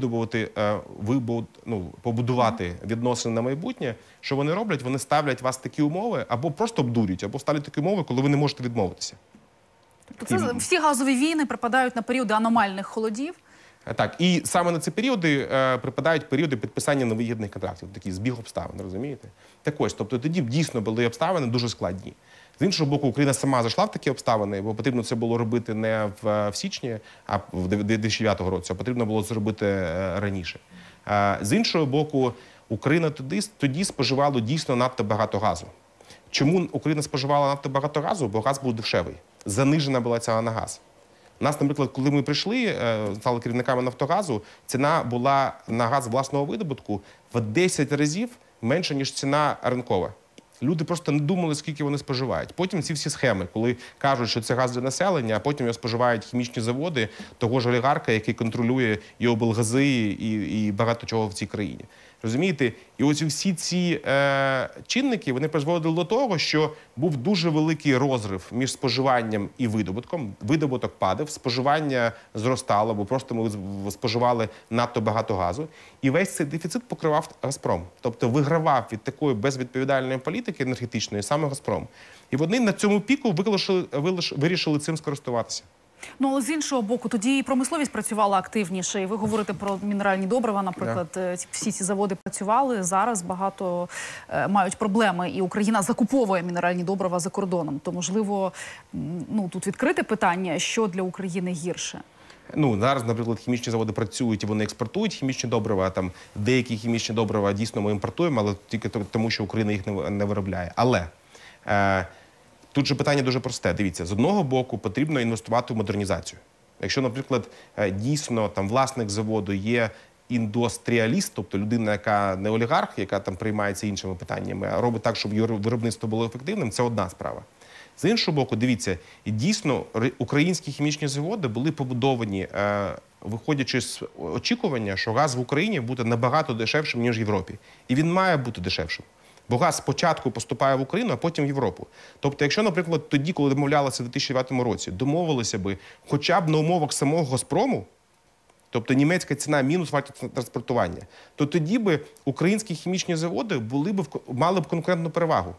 побудувати відносини на майбутнє, що вони роблять? Вони ставлять вас такі умови, або просто обдурюють, або ставлять такі умови, коли ви не можете відмовитися. Тобто всі газові війни припадають на періоди аномальних холодів? Так, і саме на ці періоди припадають періоди підписання невигідних контрактів, такий збіг обставин, розумієте? Так ось, тобто тоді дійсно були обставини дуже складні. З іншого боку, Україна сама зайшла в такі обставини, бо потрібно це було робити не в січні, а в 2009 році, а потрібно було це робити раніше. З іншого боку, Україна тоді споживала дійсно надто багато газу. Чому Україна споживала надто багато газу? Бо газ був дешевий. Занижена була ціна на газ. У нас, наприклад, коли ми прийшли, стали керівниками Нафтогазу, ціна була на газ власного видобутку в 10 разів менша, ніж ціна ринкова. Люди просто не думали, скільки вони споживають. Потім ці всі схеми, коли кажуть, що це газ для населення, а потім його споживають хімічні заводи того ж олігарха, який контролює і облгази, і багато чого в цій країні. Розумієте? І ось всі ці чинники, вони призводили до того, що був дуже великий розрив між споживанням і видобутком. Видобуток падав, споживання зростало, бо просто ми споживали надто багато газу. І весь цей дефіцит покривав «Газпром». Тобто вигравав від такої безвідповідальної політики енергетичної саме «Газпром». І вони на цьому піку вирішили цим скористуватися. Ну, але з іншого боку, тоді і промисловість працювала активніше. І ви говорите про мінеральні добрива, наприклад, всі ці заводи працювали. Зараз багато мають проблеми, і Україна закуповує мінеральні добрива за кордоном. То, можливо, тут відкрите питання, що для України гірше? Ну, зараз, наприклад, хімічні заводи працюють і вони експортують хімічні добрива. Там деякі хімічні добрива дійсно ми імпортуємо, але тільки тому, що Україна їх не виробляє. Але Тут же питання дуже просте. Дивіться, з одного боку потрібно інвестувати в модернізацію. Якщо, наприклад, дійсно там власник заводу є індустріаліст, тобто людина, яка не олігарх, яка там приймається іншими питаннями, а робить так, щоб її виробництво було ефективним, це одна справа. З іншого боку, дивіться, і дійсно українські хімічні заводи були побудовані, виходячи з очікування, що газ в Україні буде набагато дешевшим, ніж в Європі. І він має бути дешевшим. Бо газ спочатку поступає в Україну, а потім в Європу. Тобто, якщо, наприклад, тоді, коли домовлялися в 2009 році, домовилися би хоча б на умовах самого «Газпрому», тобто німецька ціна мінус вартість транспортування, то тоді би українські хімічні заводи мали б конкурентну перевагу.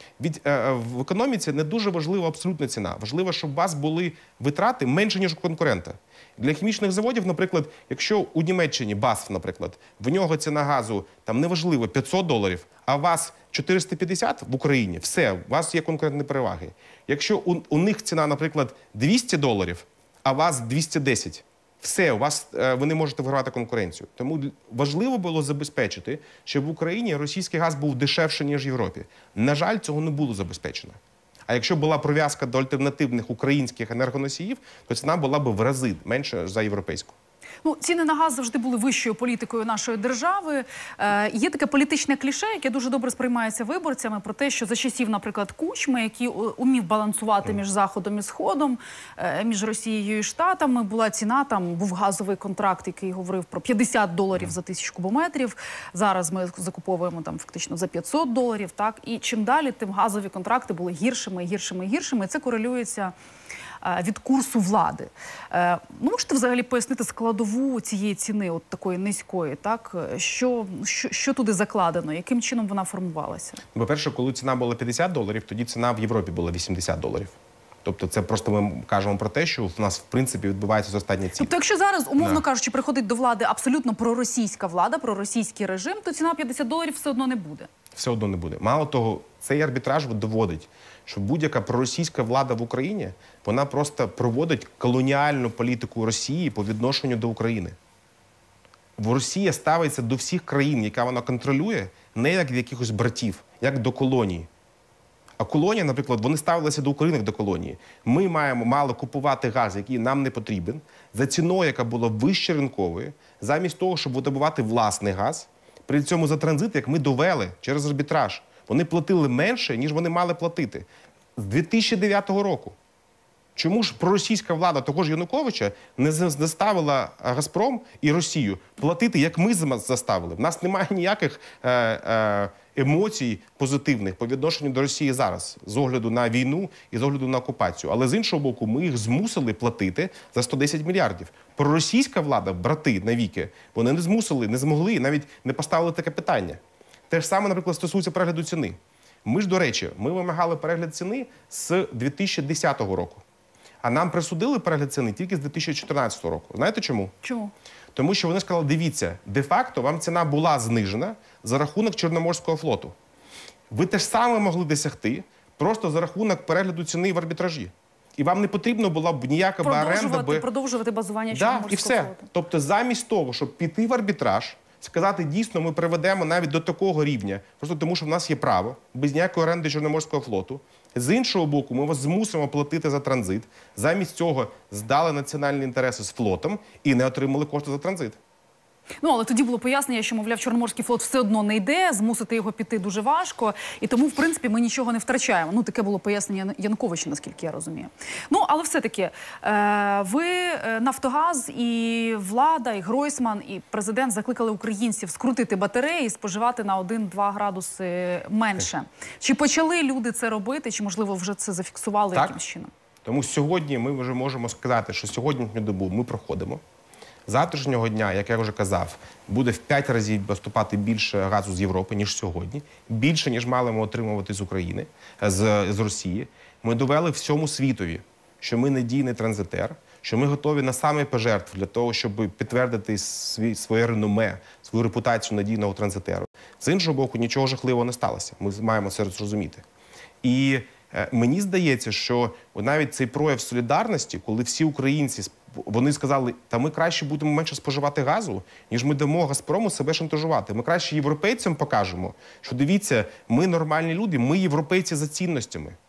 В економіці не дуже важлива абсолютна ціна. Важливо, щоб у вас були витрати менше, ніж у конкурента. Для хімічних заводів, наприклад, якщо у Німеччині BASF, наприклад, в нього ціна газу, там неважливо, $500, а у вас 450 в Україні, все, у вас є конкурентні переваги. Якщо у них ціна, наприклад, $200, а у вас 210, все, ви не можете вигравати конкуренцію. Тому важливо було забезпечити, щоб в Україні російський газ був дешевше, ніж в Європі. На жаль, цього не було забезпечено. А якщо була прив'язка до альтернативних українських енергоносіїв, то ціна була б в рази менша за європейську. Ну, ціни на газ завжди були вищою політикою нашої держави. Є таке політичне кліше, яке дуже добре сприймається виборцями, про те, що за часів, наприклад, Кучми, який умів балансувати між Заходом і Сходом, між Росією і Штатами, була ціна, там був газовий контракт, який говорив про $50 за 1000 кубометрів. Зараз ми закуповуємо там фактично за $500, так? І чим далі, тим газові контракти були гіршими, гіршими, гіршими. І це корелюється від курсу влади. Можете взагалі пояснити складову цієї ціни, от такої низької, так? Що туди закладено, яким чином вона формувалася? По-перше, коли ціна була $50, тоді ціна в Європі була $80. Тобто це просто ми кажемо про те, що в нас, в принципі, відбувається зростання цін. Тобто, якщо зараз, умовно кажучи, приходить до влади абсолютно проросійська влада, проросійський режим, то ціна $50 все одно не буде? Все одно не буде. Мало того, цей арбітраж доводить, що будь-яка проросійська влада в Україні, вона просто проводить колоніальну політику Росії по відношенню до України. Росія ставиться до всіх країн, яка вона контролює, не як до якихось братів, як до колонії. А колонія, наприклад, вони ставилися до України як до колонії. Ми мали купувати газ, який нам не потрібен, за ціною, яка була вище ринкової, замість того, щоб видобувати власний газ. При цьому за транзит, як ми довели через арбітраж, вони платили менше, ніж вони мали платити. З 2009 року. Чому ж проросійська влада того ж Януковича не заставила «Газпром» і Росію платити, як ми заставили? В нас немає ніяких емоцій позитивних по відношенню до Росії зараз, з огляду на війну і з огляду на окупацію. Але з іншого боку, ми їх змусили платити за 110 мільярдів. Проросійська влада, брати навіки, вони не змусили, не змогли, навіть не поставили таке питання. Те ж саме, наприклад, стосується перегляду ціни. Ми ж, до речі, ми вимагали перегляд ціни з 2010 року. А нам присудили перегляд ціни тільки з 2014 року. Знаєте чому? Чому? Тому що вони сказали, дивіться, де-факто вам ціна була знижена за рахунок Чорноморського флоту. Ви те ж саме могли досягти просто за рахунок перегляду ціни в арбітражі. І вам не потрібно була б ніяка оренда. Продовжувати базування Чорноморського флоту. І все. Тобто замість того, щоб піти в арбітраж, сказати, дійсно, ми приведемо навіть до такого рівня, просто тому, що в нас є право, без ніякої оренди Чорноморського флоту. З іншого боку, ми вас змусимо платити за транзит. Замість цього здали національні інтереси з флотом і не отримали кошти за транзит. Ну, але тоді було пояснення, що, мовляв, Чорноморський флот все одно не йде, змусити його піти дуже важко, і тому, в принципі, ми нічого не втрачаємо. Ну, таке було пояснення Януковича, наскільки я розумію. Ну, але все-таки, ви, Нафтогаз, і влада, і Гройсман, і президент закликали українців скрутити батареї і споживати на 1-2 градуси менше. Чи почали люди це робити, чи, можливо, вже це зафіксували якимось чином? Тому сьогодні ми вже можемо сказати, що сьогоднішню добу ми проходимо. Завтрашнього дня, як я вже казав, буде в 5 разів поступати більше газу з Європи, ніж сьогодні. Більше, ніж мали ми отримувати з України, з Росії. Ми довели всьому світові, що ми надійний транзитер, що ми готові на самий пожертв для того, щоб підтвердити своє реноме, свою репутацію надійного транзитеру. З іншого боку, нічого жахливого не сталося. Ми маємо це зрозуміти. І мені здається, що навіть цей прояв солідарності, коли всі українці, вони сказали, та ми краще будемо менше споживати газу, ніж ми дамо «Газпрому» себе шантажувати. Ми краще європейцям покажемо, що дивіться, ми нормальні люди, ми європейці за цінностями.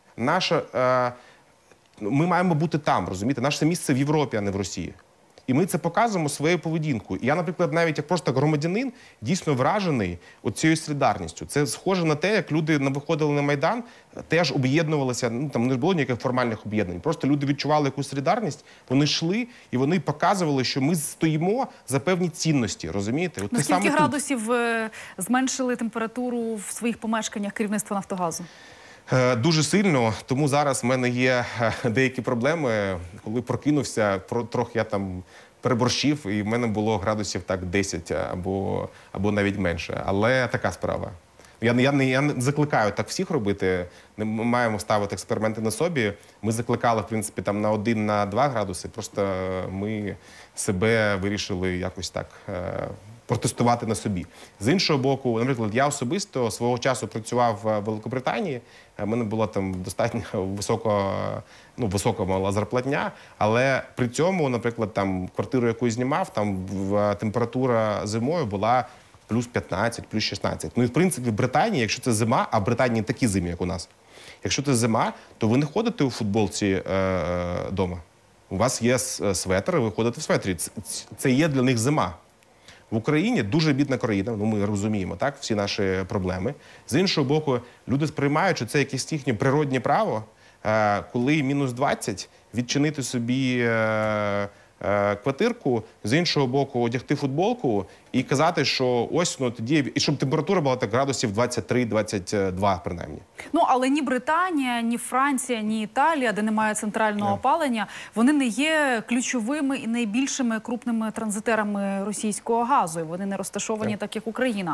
Ми маємо бути там, розумієте? Наше місце в Європі, а не в Росії. І ми це показуємо своєю поведінкою. І я, наприклад, навіть як просто громадянин, дійсно вражений цією солідарністю. Це схоже на те, як люди виходили на Майдан, теж об'єднувалися, ну там не було ніяких формальних об'єднань. Просто люди відчували якусь солідарність, вони йшли і вони показували, що ми стоїмо за певні цінності, розумієте? На скільки градусів зменшили температуру в своїх помешканнях керівництва «Нафтогазу»? Дуже сильно, тому зараз в мене є деякі проблеми. Коли прокинувся, трохи я там переборщив, і в мене було градусів так 10 або навіть менше. Але така справа. Я не закликаю так всіх робити. Ми маємо ставити експерименти на собі. Ми закликали, в принципі, там на 1-2 градуси. Просто ми себе вирішили якось так протестувати на собі. З іншого боку, наприклад, я особисто свого часу працював в Великобританії. У мене була там достатньо висока мала зарплатня, але при цьому, наприклад, там квартиру, яку я знімав, там температура зимою була плюс 15, плюс 16. Ну і в принципі в Британії, якщо це зима, а в Британії такі зими, як у нас, якщо це зима, то ви не ходите у футболці вдома. У вас є светр, ви ходите в светрі. Це є для них зима. В Україні дуже бідна країна, ну ми розуміємо, так, всі наші проблеми. З іншого боку, люди сприймають, що це якесь їхнє природнє право, коли мінус 20, відчинити собі квартирку, з іншого боку, одягти футболку і казати, що ось, ну тоді, і щоб температура була так градусів 23-22, принаймні. Ну, але ні Британія, ні Франція, ні Італія, де немає центрального опалення, вони не є ключовими і найбільшими крупними транзитерами російського газу. І вони не розташовані так, як Україна.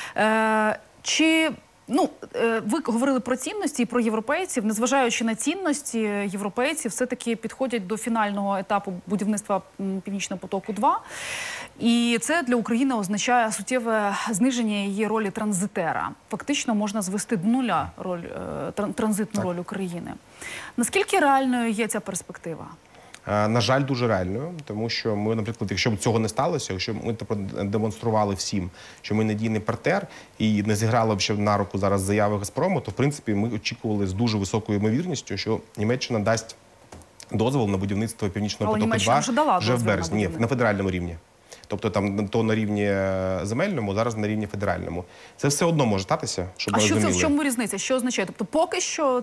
Ви говорили про цінності і про європейців. Незважаючи на цінності, європейці все-таки підходять до фінального етапу будівництва «Північного потоку-2». І це для України означає суттєве зниження її ролі транзитера. Фактично можна звести до нуля транзитну роль України. Наскільки реальною є ця перспектива? На жаль, дуже реальною, тому що ми, наприклад, якщо б цього не сталося, якщо б ми демонстрували всім, що ми надійний партнер і не зіграли б ще на руку зараз заяви «Газпрому», то, в принципі, ми очікували з дуже високою ймовірністю, що Німеччина дасть дозвол на будівництво «Північного потоку-2» вже в березні. Ні, на федеральному рівні. Тобто там то на рівні земельному, зараз на рівні федеральному. Це все одно може статися, щоб ми розуміли. А що це, в чому різниця? Що означає? Тобто поки що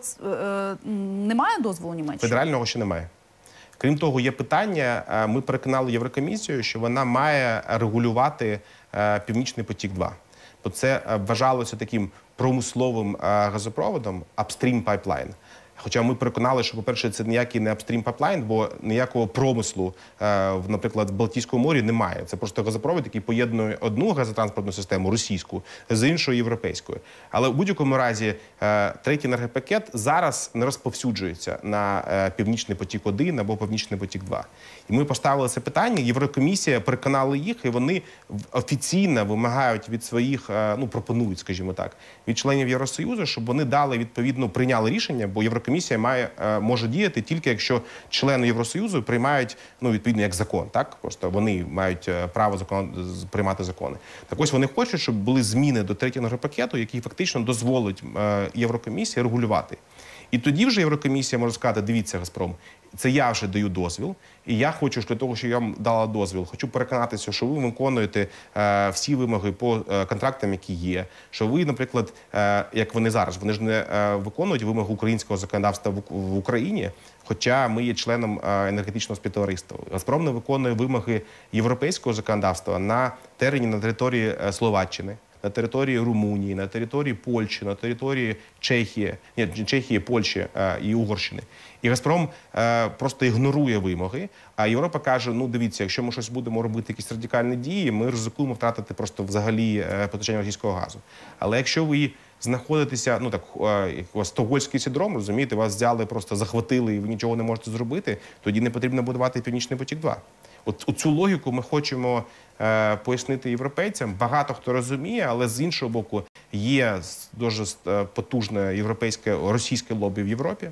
немає дозволу Німеччини? Федерального ще немає. Крім того, є питання, ми переконали Єврокомісію, що вона має регулювати «Північний потік-2». Бо це вважалося таким промисловим газопроводом, upstream pipeline. Хоча ми переконали, що, по-перше, це ніякий не upstream pipeline, бо ніякого промислу, наприклад, в Балтійському морі немає. Це просто газопровід, який поєднує одну газотранспортну систему, російську, з іншою європейською. Але в будь-якому разі третій енергопакет зараз не розповсюджується на «Північний потік-1» або «Північний потік-2». І ми поставили це питання, Єврокомісія переконала їх, і вони офіційно вимагають від своїх, пропонують, скажімо так, від членів Євросоюзу, щоб вони дали, відповідно, прийняли рішення, бо Єврокомісія може діяти тільки, якщо члени Євросоюзу приймають, відповідно, як закон, так? Просто вони мають право приймати закони. Так ось вони хочуть, щоб були зміни до третього енергопакету, який фактично дозволить Єврокомісії регулювати. І тоді вже Єврокомісія може сказати: дивіться, «Газпром, це я вже даю дозвіл, і я хочу, для того, що я вам дала дозвіл, хочу переконатися, що ви виконуєте всі вимоги по контрактам, які є, що ви, наприклад, як вони зараз, вони ж не виконують вимоги українського законодавства в Україні, хоча ми є членом енергетичного співтовариства. «Газпром» не виконує вимоги європейського законодавства на терені на території Словаччини, на території Румунії, на території Польщі, на території Чехії, Польщі і Угорщини. І «Газпром» просто ігнорує вимоги, а Європа каже: дивіться, якщо ми щось будемо робити, якісь радикальні дії, ми ризикуємо втратити просто взагалі постачання російського газу. Але якщо ви знаходитеся, стокгольмський синдром, розумієте, вас взяли, просто захватили і ви нічого не можете зробити, тоді не потрібно будувати «Північний потік-2». Цю логіку ми хочемо пояснити європейцям. Багато хто розуміє, але з іншого боку є дуже потужне європейське, російське лобі в Європі,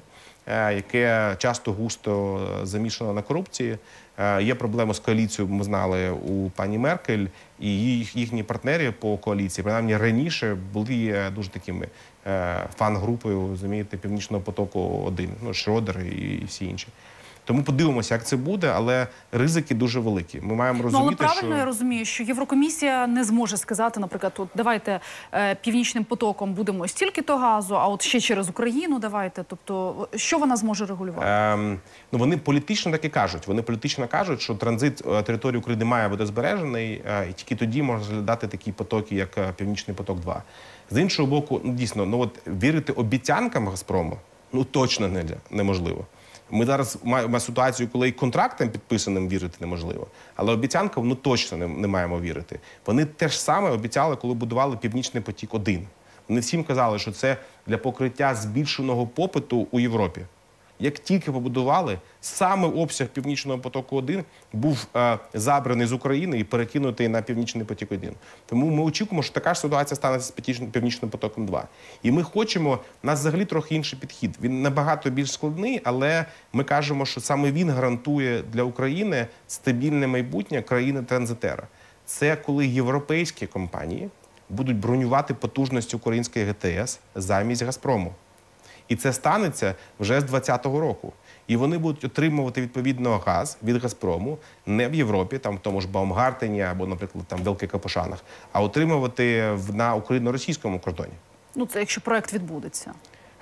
яке часто густо замішано на корупції. Є проблеми з коаліцією, ми знали, у пані Меркель, і їхні партнери по коаліції, принаймні раніше, були дуже такими фан-групою, розумієте, Північного потоку-1, ну, Шрёдер і всі інші. Тому подивимося, як це буде, але ризики дуже великі. Ми маємо розуміти, але правильно я розумію, що Єврокомісія не зможе сказати, наприклад, от давайте Північним потоком будемо стільки-то газу, а от ще через Україну давайте. Тобто, що вона зможе регулювати? Ну, вони політично так і кажуть. Вони політично кажуть, що транзит території України має бути збережений, і тільки тоді можна розглядати такі потоки, як Північний поток-2. З іншого боку, ну, дійсно, ну, от, вірити обіцянкам Газпрому ну, точно неможливо. Ми зараз маємо ситуацію, коли і контрактам підписаним вірити неможливо, але обіцянкам ну, точно не маємо вірити. Вони те ж саме обіцяли, коли будували Північний потік-1. Вони всім казали, що це для покриття збільшеного попиту у Європі. Як тільки побудували, саме обсяг Північного потоку-1 був забраний з України і перекинутий на Північний потік-1. Тому ми очікуємо, що така ж ситуація станеться з Північним потоком-2. І ми хочемо, у нас взагалі трохи інший підхід. Він набагато більш складний, але ми кажемо, що саме він гарантує для України стабільне майбутнє країни-транзитера. Це коли європейські компанії будуть бронювати потужності української ГТС замість «Газпрому». І це станеться вже з 2020 року. І вони будуть отримувати відповідно газ від «Газпрому» не в Європі, там в тому ж Баумгартені або, наприклад, там в Великокапошанах, а отримувати на україно-російському кордоні. Ну, це якщо проект відбудеться.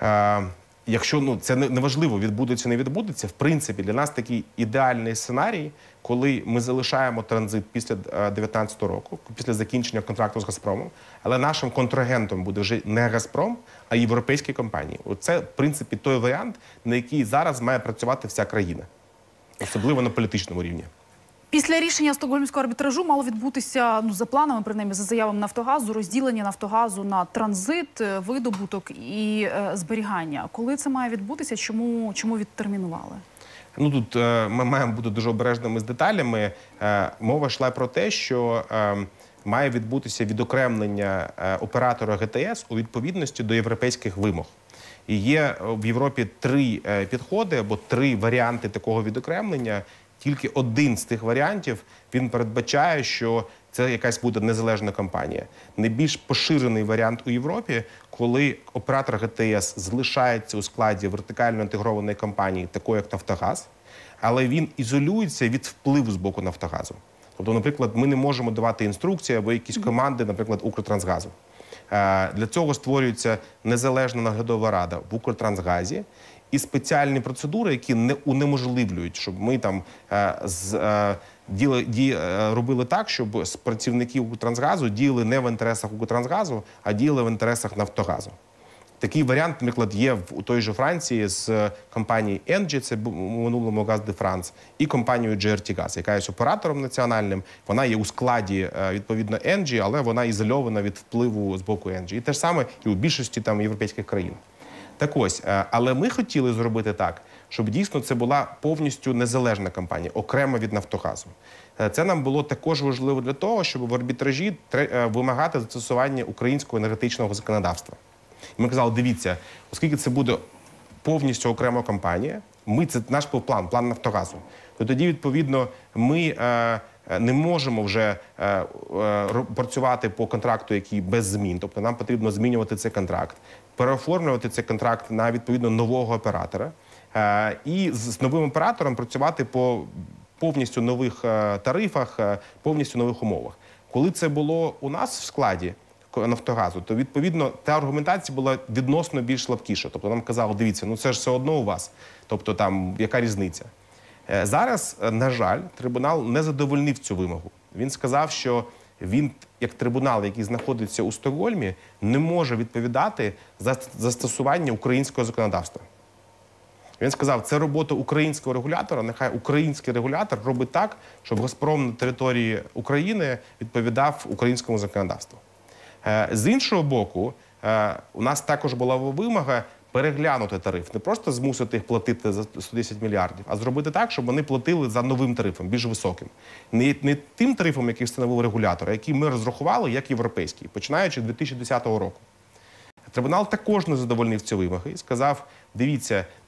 Якщо ну, це неважливо, відбудеться, не відбудеться, в принципі, для нас такий ідеальний сценарій, коли ми залишаємо транзит після 2019 року, після закінчення контракту з «Газпромом», але нашим контрагентом буде вже не «Газпром», а європейські компанії. Оце, в принципі, той варіант, на який зараз має працювати вся країна, особливо на політичному рівні. Після рішення Стокгольмського арбітражу мало відбутися, ну, за планами, принаймні, за заявами Нафтогазу, розділення Нафтогазу на транзит, видобуток і зберігання. Коли це має відбутися? Чому відтермінували? Ну, тут ми маємо бути дуже обережними з деталями. Мова йшла про те, що має відбутися відокремлення оператора ГТС у відповідності до європейських вимог. І є в Європі 3 підходи або 3 варіанти такого відокремлення. Тільки один з тих варіантів, він передбачає, що це якась буде незалежна компанія. Найбільш поширений варіант у Європі, коли оператор ГТС залишається у складі вертикально інтегрованої компанії, такої як «Нафтогаз», але він ізолюється від впливу з боку «Нафтогазу». Тобто, наприклад, ми не можемо давати інструкції або якісь команди, наприклад, «Укртрансгазу». Для цього створюється незалежна наглядова рада в «Укртрансгазі», і спеціальні процедури, які не унеможливлюють, щоб ми там робили так, щоб працівники «Укртрансгазу» діяли не в інтересах «Укртрансгазу», а діяли в інтересах «Нафтогазу». Такий варіант, наприклад, є у той же Франції з компанією Engie, це у минулому Gaz de France, і компанією GRT Gas, яка є оператором національним. Вона є у складі, відповідно, Engie, але вона ізольована від впливу з боку Engie. І те ж саме і у більшості там європейських країн. Так ось, але ми хотіли зробити так, щоб дійсно це була повністю незалежна компанія, окремо від «Нафтогазу». Це нам було також важливо для того, щоб в арбітражі вимагати застосування українського енергетичного законодавства. І ми казали, дивіться, оскільки це буде повністю окрема компанія, це наш план «Нафтогазу», то тоді, відповідно, ми не можемо вже працювати по контракту, який без змін. Тобто нам потрібно змінювати цей контракт, переоформлювати цей контракт на, відповідно, нового оператора і з новим оператором працювати по повністю нових тарифах, повністю нових умовах. Коли це було у нас в складі «Нафтогазу», то, відповідно, та аргументація була відносно більш слабкіша. Тобто нам казали, дивіться, ну це ж все одно у вас, тобто там яка різниця. Зараз, на жаль, трибунал не задовольнив цю вимогу. Він сказав, що він, як трибунал, який знаходиться у Стокгольмі, не може відповідати за застосування українського законодавства. Він сказав, це робота українського регулятора, нехай український регулятор робить так, щоб «Газпром» на території України відповідав українському законодавству. З іншого боку, у нас також була вимога переглянути тариф. Не просто змусити їх платити за 110 мільярдів, а зробити так, щоб вони платили за новим тарифом, більш високим. Не тим тарифом, який встановив регулятор, а який ми розрахували як європейський, починаючи з 2010 року. Трибунал також не задовольнив ці вимоги і сказав, дивіться,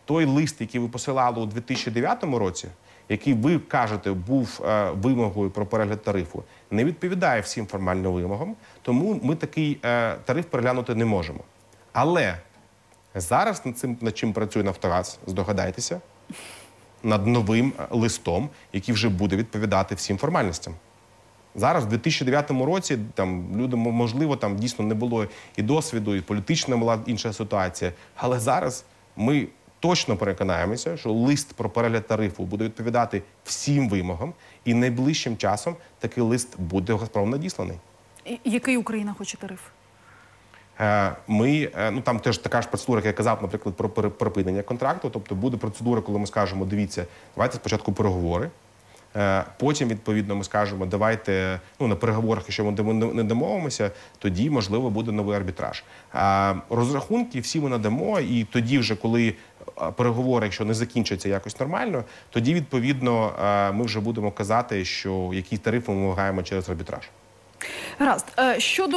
той лист, який ви посилали у 2009 році, який ви кажете був вимогою про перегляд тарифу, не відповідає всім формальним вимогам, тому ми такий тариф переглянути не можемо. Але зараз над чим працює «Нафтогаз», здогадайтеся, над новим листом, який вже буде відповідати всім формальностям. Зараз, в 2009 році, люди, можливо, дійсно не було і досвіду, і політична була інша ситуація. Але зараз ми точно переконаємося, що лист про перегляд тарифу буде відповідати всім вимогам, і найближчим часом такий лист буде «Газпром» надісланий. Який Україна хоче тариф? Там теж така ж процедура, як я казав, наприклад, про припинення контракту. Тобто буде процедура, коли ми скажемо, дивіться, давайте спочатку переговори. Потім, відповідно, ми скажемо, давайте, на переговорах, якщо ми не домовимося, тоді, можливо, буде новий арбітраж. Розрахунки всі ми надамо, і тоді вже, коли переговори, якщо не закінчаться якось нормально, тоді, відповідно, ми вже будемо казати, що які тарифи ми вимагаємо через арбітраж. Гаразд. Щодо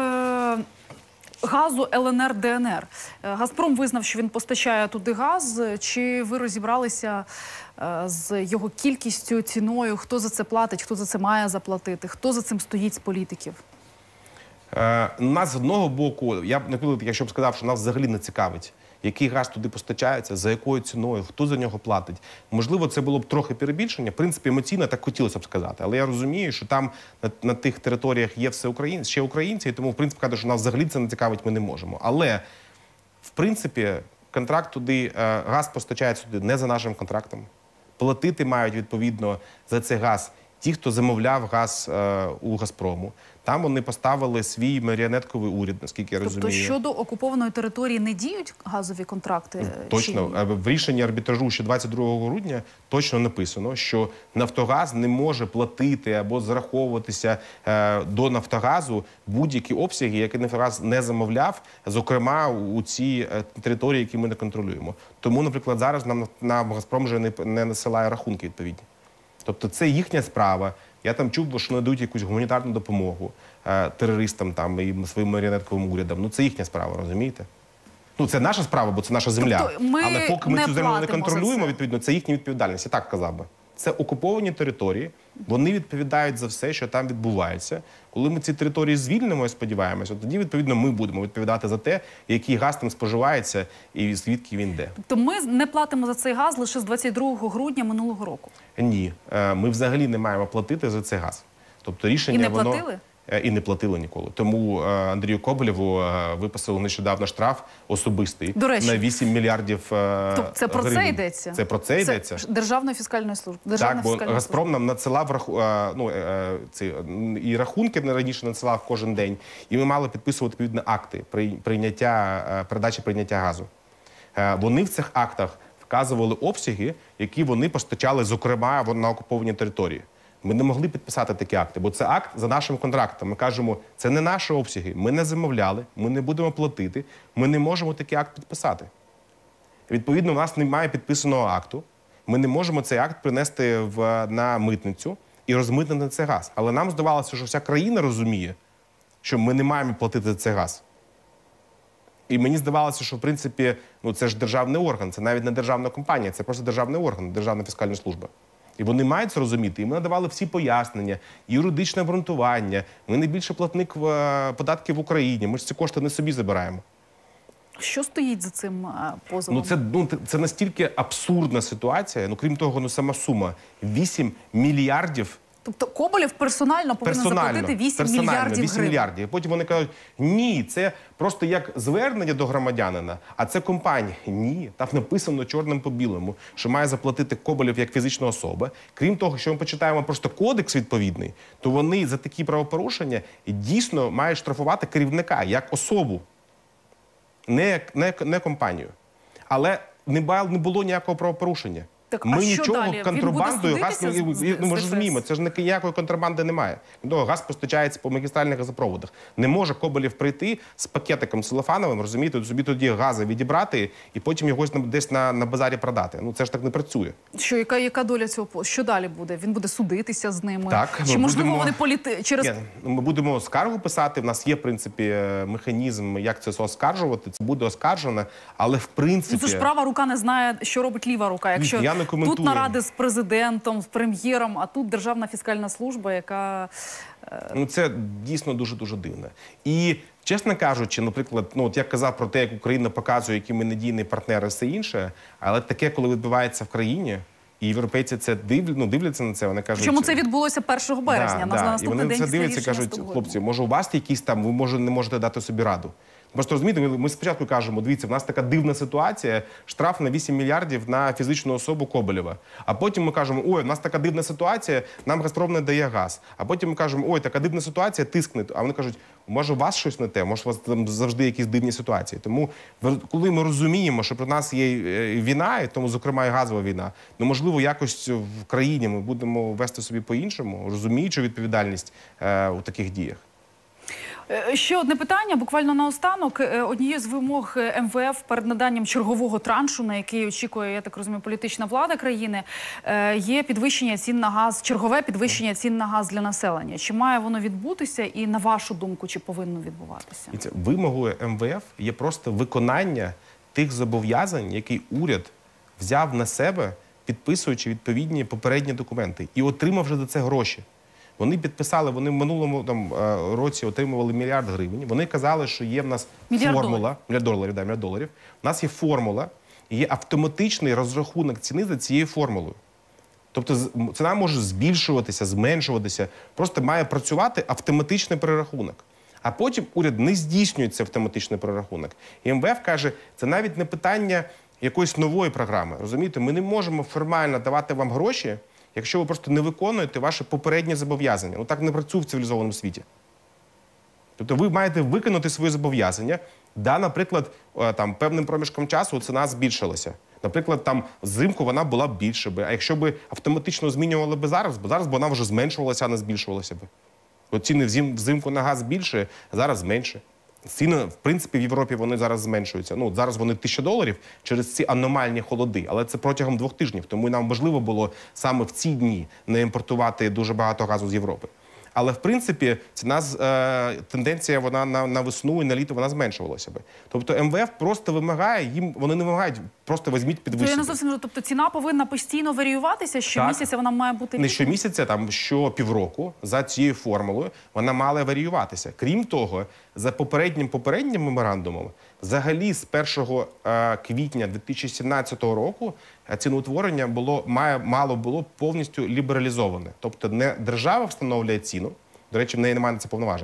газу ЛНР, ДНР. «Газпром» визнав, що він постачає туди газ. Чи ви розібралися з його кількістю, ціною? Хто за це платить, хто за це має заплатити? Хто за цим стоїть з політиків? Нас з одного боку, я б, наприклад, якщо б сказав, що нас взагалі не цікавить, який газ туди постачається, за якою ціною, хто за нього платить. Можливо, це було б трохи перебільшення. В принципі, емоційно так хотілося б сказати. Але я розумію, що там на тих територіях є ще українці, і тому, в принципі, казати, що нас взагалі це не цікавить, ми не можемо. Але, в принципі, контракт туди, газ постачається туди не за нашим контрактом. Платити мають, відповідно, за цей газ ті, хто замовляв газ у «Газпрому». Там вони поставили свій маріонетковий уряд, наскільки я розумію. Тобто щодо окупованої території не діють газові контракти? Точно. В рішенні арбітражу ще 22 грудня точно написано, що «Нафтогаз» не може платити або зараховуватися до «Нафтогазу» будь-які обсяги, які «Нафтогаз» не замовляв, зокрема у ці території, які ми не контролюємо. Тому, наприклад, зараз нам «Газпром» вже не насилає рахунки відповідні. Тобто це їхня справа. Я там чув, що надають якусь гуманітарну допомогу терористам і своїм маріонетковим урядам. Це їхня справа, розумієте? Це наша справа, бо це наша земля. Тобто але поки ми цю землю не контролюємо, відповідно, це їхня відповідальність. Я так казав би. Це окуповані території, вони відповідають за все, що там відбувається. Коли ми ці території звільнимо, сподіваємося, тоді, відповідно, ми будемо відповідати за те, який газ там споживається і звідки він йде. Тобто ми не платимо за цей газ лише з 22 грудня минулого року? Ні. Ми взагалі не маємо платити за цей газ. Тобто рішення І не платили? І не платили ніколи. Тому Андрію Коболєву виписали нещодавно штраф особистий на 8 мільярдів гривень. Тобто це про це йдеться? Це про це йдеться. Державної фіскальної служби. Так, бо «Газпром» нам надсилав і рахунки раніше надсилав кожен день, і ми мали підписувати відповідні акти передачі прийняття газу. Вони в цих актах вказували обсяги, які вони постачали, зокрема, на окуповані території. Ми не могли підписати такі акти, бо це акт за нашим контрактом. Ми кажемо, це не наші обсяги, ми не замовляли, ми не будемо платити, ми не можемо такий акт підписати. Відповідно, у нас немає підписаного акту, ми не можемо цей акт принести на митницю і розмитнити цей газ. Але нам здавалося, що вся країна розуміє, що ми не маємо платити за цей газ. І мені здавалося, що, в принципі, це ж державний орган, це навіть не державна компанія, це просто державний орган, Державна фіскальна служба. І вони мають це розуміти. І ми надавали всі пояснення, юридичне обґрунтування. Ми найбільший платник податків в Україні. Ми ж ці кошти не собі забираємо. Що стоїть за цим позовом? Це настільки абсурдна ситуація. Крім того, сама сума – 8 мільярдів. Тобто Коболєв персонально повинен заплатити 8 мільярдів гривень? Потім вони кажуть, ні, це просто як звернення до громадянина, а це компанія. Ні, там написано чорним по білому, що має заплатити Коболєв як фізична особа. Крім того, що ми почитаємо просто кодекс відповідний, то вони за такі правопорушення дійсно мають штрафувати керівника як особу, не компанію. Але не було ніякого правопорушення. Так, а Ми що нічого далі? Він буде контрабандою газ судитися з ми ДФС? розуміємо, це ж ніякої контрабанди немає. Газ постачається по магістральних газопроводах. Не може Коболєв прийти з пакетиком целофановим, розумієте, собі тоді гази відібрати і потім його десь на базарі продати. Ну це ж так не працює. Що, яка доля цього? Що далі буде? Він буде судитися з ними? Так, Чи ми можливо будемо... вони через... Ні, ми будемо скаргу писати, в нас є, в принципі, механізм, як це оскаржувати, це буде оскаржено, але в принципі... Ну, це ж права рука не знає, що робить ліва рука. Якщо я не коментую. тут наради з президентом, з прем'єром, а тут Державна фіскальна служба, яка... Ну, це дійсно дуже-дуже дивно. І, чесно кажучи, наприклад, ну, от я казав про те, як Україна показує, які ми надійні партнери і все інше, але таке, коли відбувається в країні, і європейці це дивляться на це, вони кажуть... Причому це відбулося 1 березня, на наступний день і вони це після дивляться і рішення кажуть, Стокгольму. хлопці, може у вас якісь там, ви не можете дати собі раду. Просто розумієте, ми спочатку кажемо, дивіться, в нас така дивна ситуація, штраф на 8 мільярдів на фізичну особу Коболєва. А потім ми кажемо, ой, в нас така дивна ситуація, нам Газпром не дає газ. А потім ми кажемо, ой, така дивна ситуація, тискне. А вони кажуть, може у вас щось не те, може у вас там завжди якісь дивні ситуації. Тому, коли ми розуміємо, що про нас є війна, і тому, зокрема, і газова війна, ну, можливо, якось в країні ми будемо вести собі по-іншому, розуміючи відповідальність у таких діях. Ще одне питання, буквально наостанок. Однією з вимог МВФ перед наданням чергового траншу, на який очікує, я так розумію, політична влада країни, є підвищення цін на газ, чергове підвищення цін на газ для населення. Чи має воно відбутися і, на вашу думку, чи повинно відбуватися? І це вимогою МВФ є просто виконання тих зобов'язань, які уряд взяв на себе, підписуючи відповідні попередні документи, і отримав вже за це гроші. Вони підписали, вони в минулому році отримували мільярд гривень. Вони казали, що є в нас формула, мільярд доларів. У нас є формула, і є автоматичний розрахунок ціни за цією формулою. Тобто ціна може збільшуватися, зменшуватися, просто має працювати автоматичний перерахунок. А потім уряд не здійснює цей автоматичний перерахунок. І МВФ каже, це навіть не питання якоїсь нової програми. Розумієте, ми не можемо формально давати вам гроші, якщо ви просто не виконуєте ваші попередні зобов'язання. Ну так не працює в цивілізованому світі. Тобто ви маєте виконати свої зобов'язання, да, наприклад, там, певним проміжком часу ціна збільшилася. Наприклад, там взимку вона була б більше би, а якщо б автоматично змінювали б зараз б вона вже зменшувалася, а не збільшувалася б. От ціни взимку на газ більше, а зараз менше. Ціни, в принципі, в Європі вони зараз зменшуються. Ну, зараз вони $1000 через ці аномальні холоди, але це протягом 2 тижнів. Тому нам важливо було саме в ці дні не імпортувати дуже багато газу з Європи. Але, в принципі, тенденція вона на весну і на літо вона зменшувалася би. Тобто МВФ просто вимагає, вони не вимагають, просто візьміть підвищити. Я не зовсім, тобто ціна повинна постійно варіюватися, щомісяця вона має бути не щомісяця, там щопівроку за цією формулою вона мала варіюватися. Крім того, за попереднім меморандумом, взагалі з 1 квітня 2017 року ціноутворення мало було повністю лібералізоване. Тобто не держава встановлює ціну, до речі, в неї немає на це повноважень.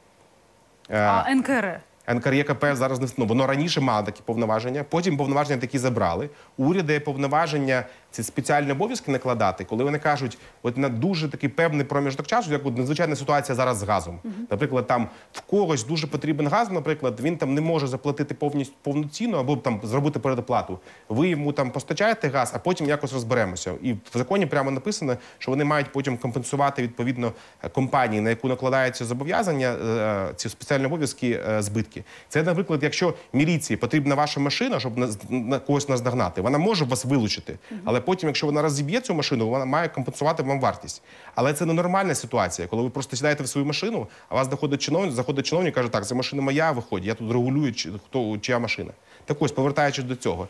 А НКРЕ? НКРЕКП зараз не встановлено. Воно раніше мало такі повноваження, потім повноваження такі забрали. Уряд дає повноваження ці спеціальні обов'язки накладати, коли вони кажуть, от на дуже такий певний проміжок часу, як надзвичайна ситуація зараз з газом. Наприклад, там в когось дуже потрібен газ, наприклад, він там не може заплатити повну ціну або там зробити передоплату. Ви йому там постачаєте газ, а потім якось розберемося. І в законі прямо написано, що вони мають потім компенсувати відповідно компанії, на яку накладаються зобов'язання, ці спеціальні обов'язки, збитки. Це, наприклад, якщо міліції потрібна ваша машина, щоб когось наздогнати, вона може вас вилучити, але потім, якщо вона розіб'є цю машину, вона має компенсувати вам вартість. Але це ненормальна ситуація, коли ви просто сідаєте в свою машину, а вас заходить чиновник і каже, так, це машина моя, виходить, я тут регулюю, чия машина. Так ось, повертаючись до цього,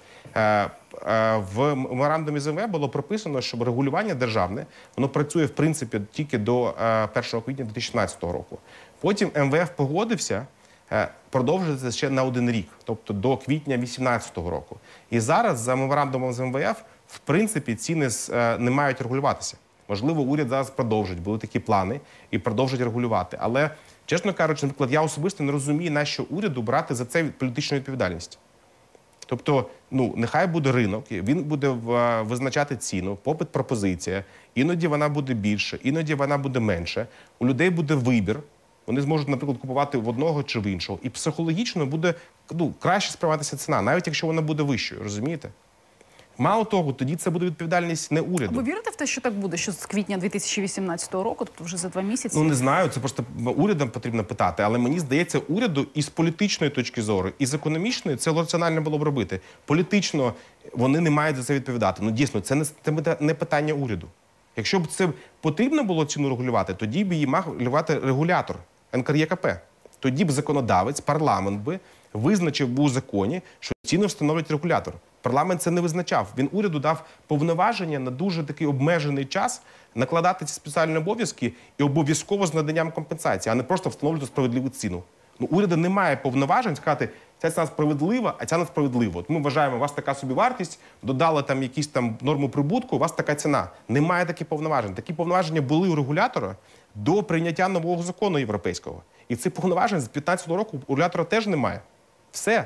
в меморандумі з МВФ було прописано, що регулювання державне, воно працює, в принципі, тільки до 1 квітня 2016 року. Потім МВФ погодився продовжити ще на 1 рік, тобто до квітня 2018 року. І зараз за меморандумом з МВФ, в принципі, ціни не мають регулюватися. Можливо, уряд зараз продовжить, були такі плани, і продовжить регулювати. Але, чесно кажучи, наприклад, я особисто не розумію, на що уряду брати за це політичну відповідальність. Тобто, нехай буде ринок, він буде визначати ціну, попит, пропозиція. Іноді вона буде більше, іноді вона буде менше. У людей буде вибір. Вони зможуть, наприклад, купувати в одного чи в іншого. І психологічно буде краще сприйматися ціна, навіть якщо вона буде вищою, розумієте? Мало того, тоді це буде відповідальність не уряду. Ви вірите в те, що так буде, що з квітня 2018 року, тобто вже за 2 місяці? Ну, не знаю, це просто урядом потрібно питати, але мені здається, уряду і з політичної точки зору, і з економічної це раціонально було б робити. Політично вони не мають за це відповідати. Ну, дійсно, це не питання уряду. Якщо б це потрібно було ціну регулювати, тоді б її мав регулювати регулятор НКРЕКП. Тоді б законодавець, парламент би визначив у законі, що ціну встановить регулятор. Парламент це не визначав. Він уряду дав повноваження на дуже такий обмежений час накладати ці спеціальні обов'язки і обов'язково з наданням компенсації, а не просто встановлювати справедливу ціну. Ну, уряду немає повноважень сказати, ця ціна справедлива, а ця несправедлива. От ми вважаємо, у вас така собівартість, додали там якісь там норму прибутку, у вас така ціна. Немає таких повноважень. Такі повноваження були у регулятора до прийняття нового закону європейського. І цих повноважень з 2015 року у регулятора теж немає. Все.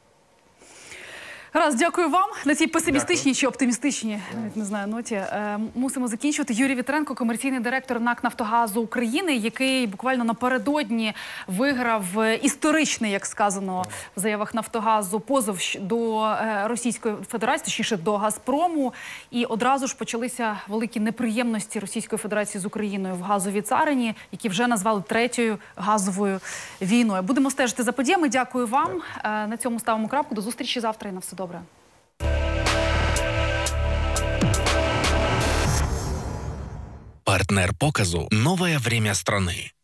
Раз, дякую вам. На цій песимістичній чи оптимістичній, навіть не знаю, ноті мусимо закінчувати. Юрій Вітренко, комерційний директор НАК «Нафтогазу України», який буквально напередодні виграв історичний, як сказано в заявах «Нафтогазу», позов до Російської Федерації, точніше до «Газпрому». І одразу ж почалися великі неприємності Російської Федерації з Україною в газовій царині, які вже назвали третьою газовою війною. Будемо стежити за подіями. Дякую вам. На цьому ставимо крапку. До зустрічі завтра і на все добре. Партнер показу «Новое время страны».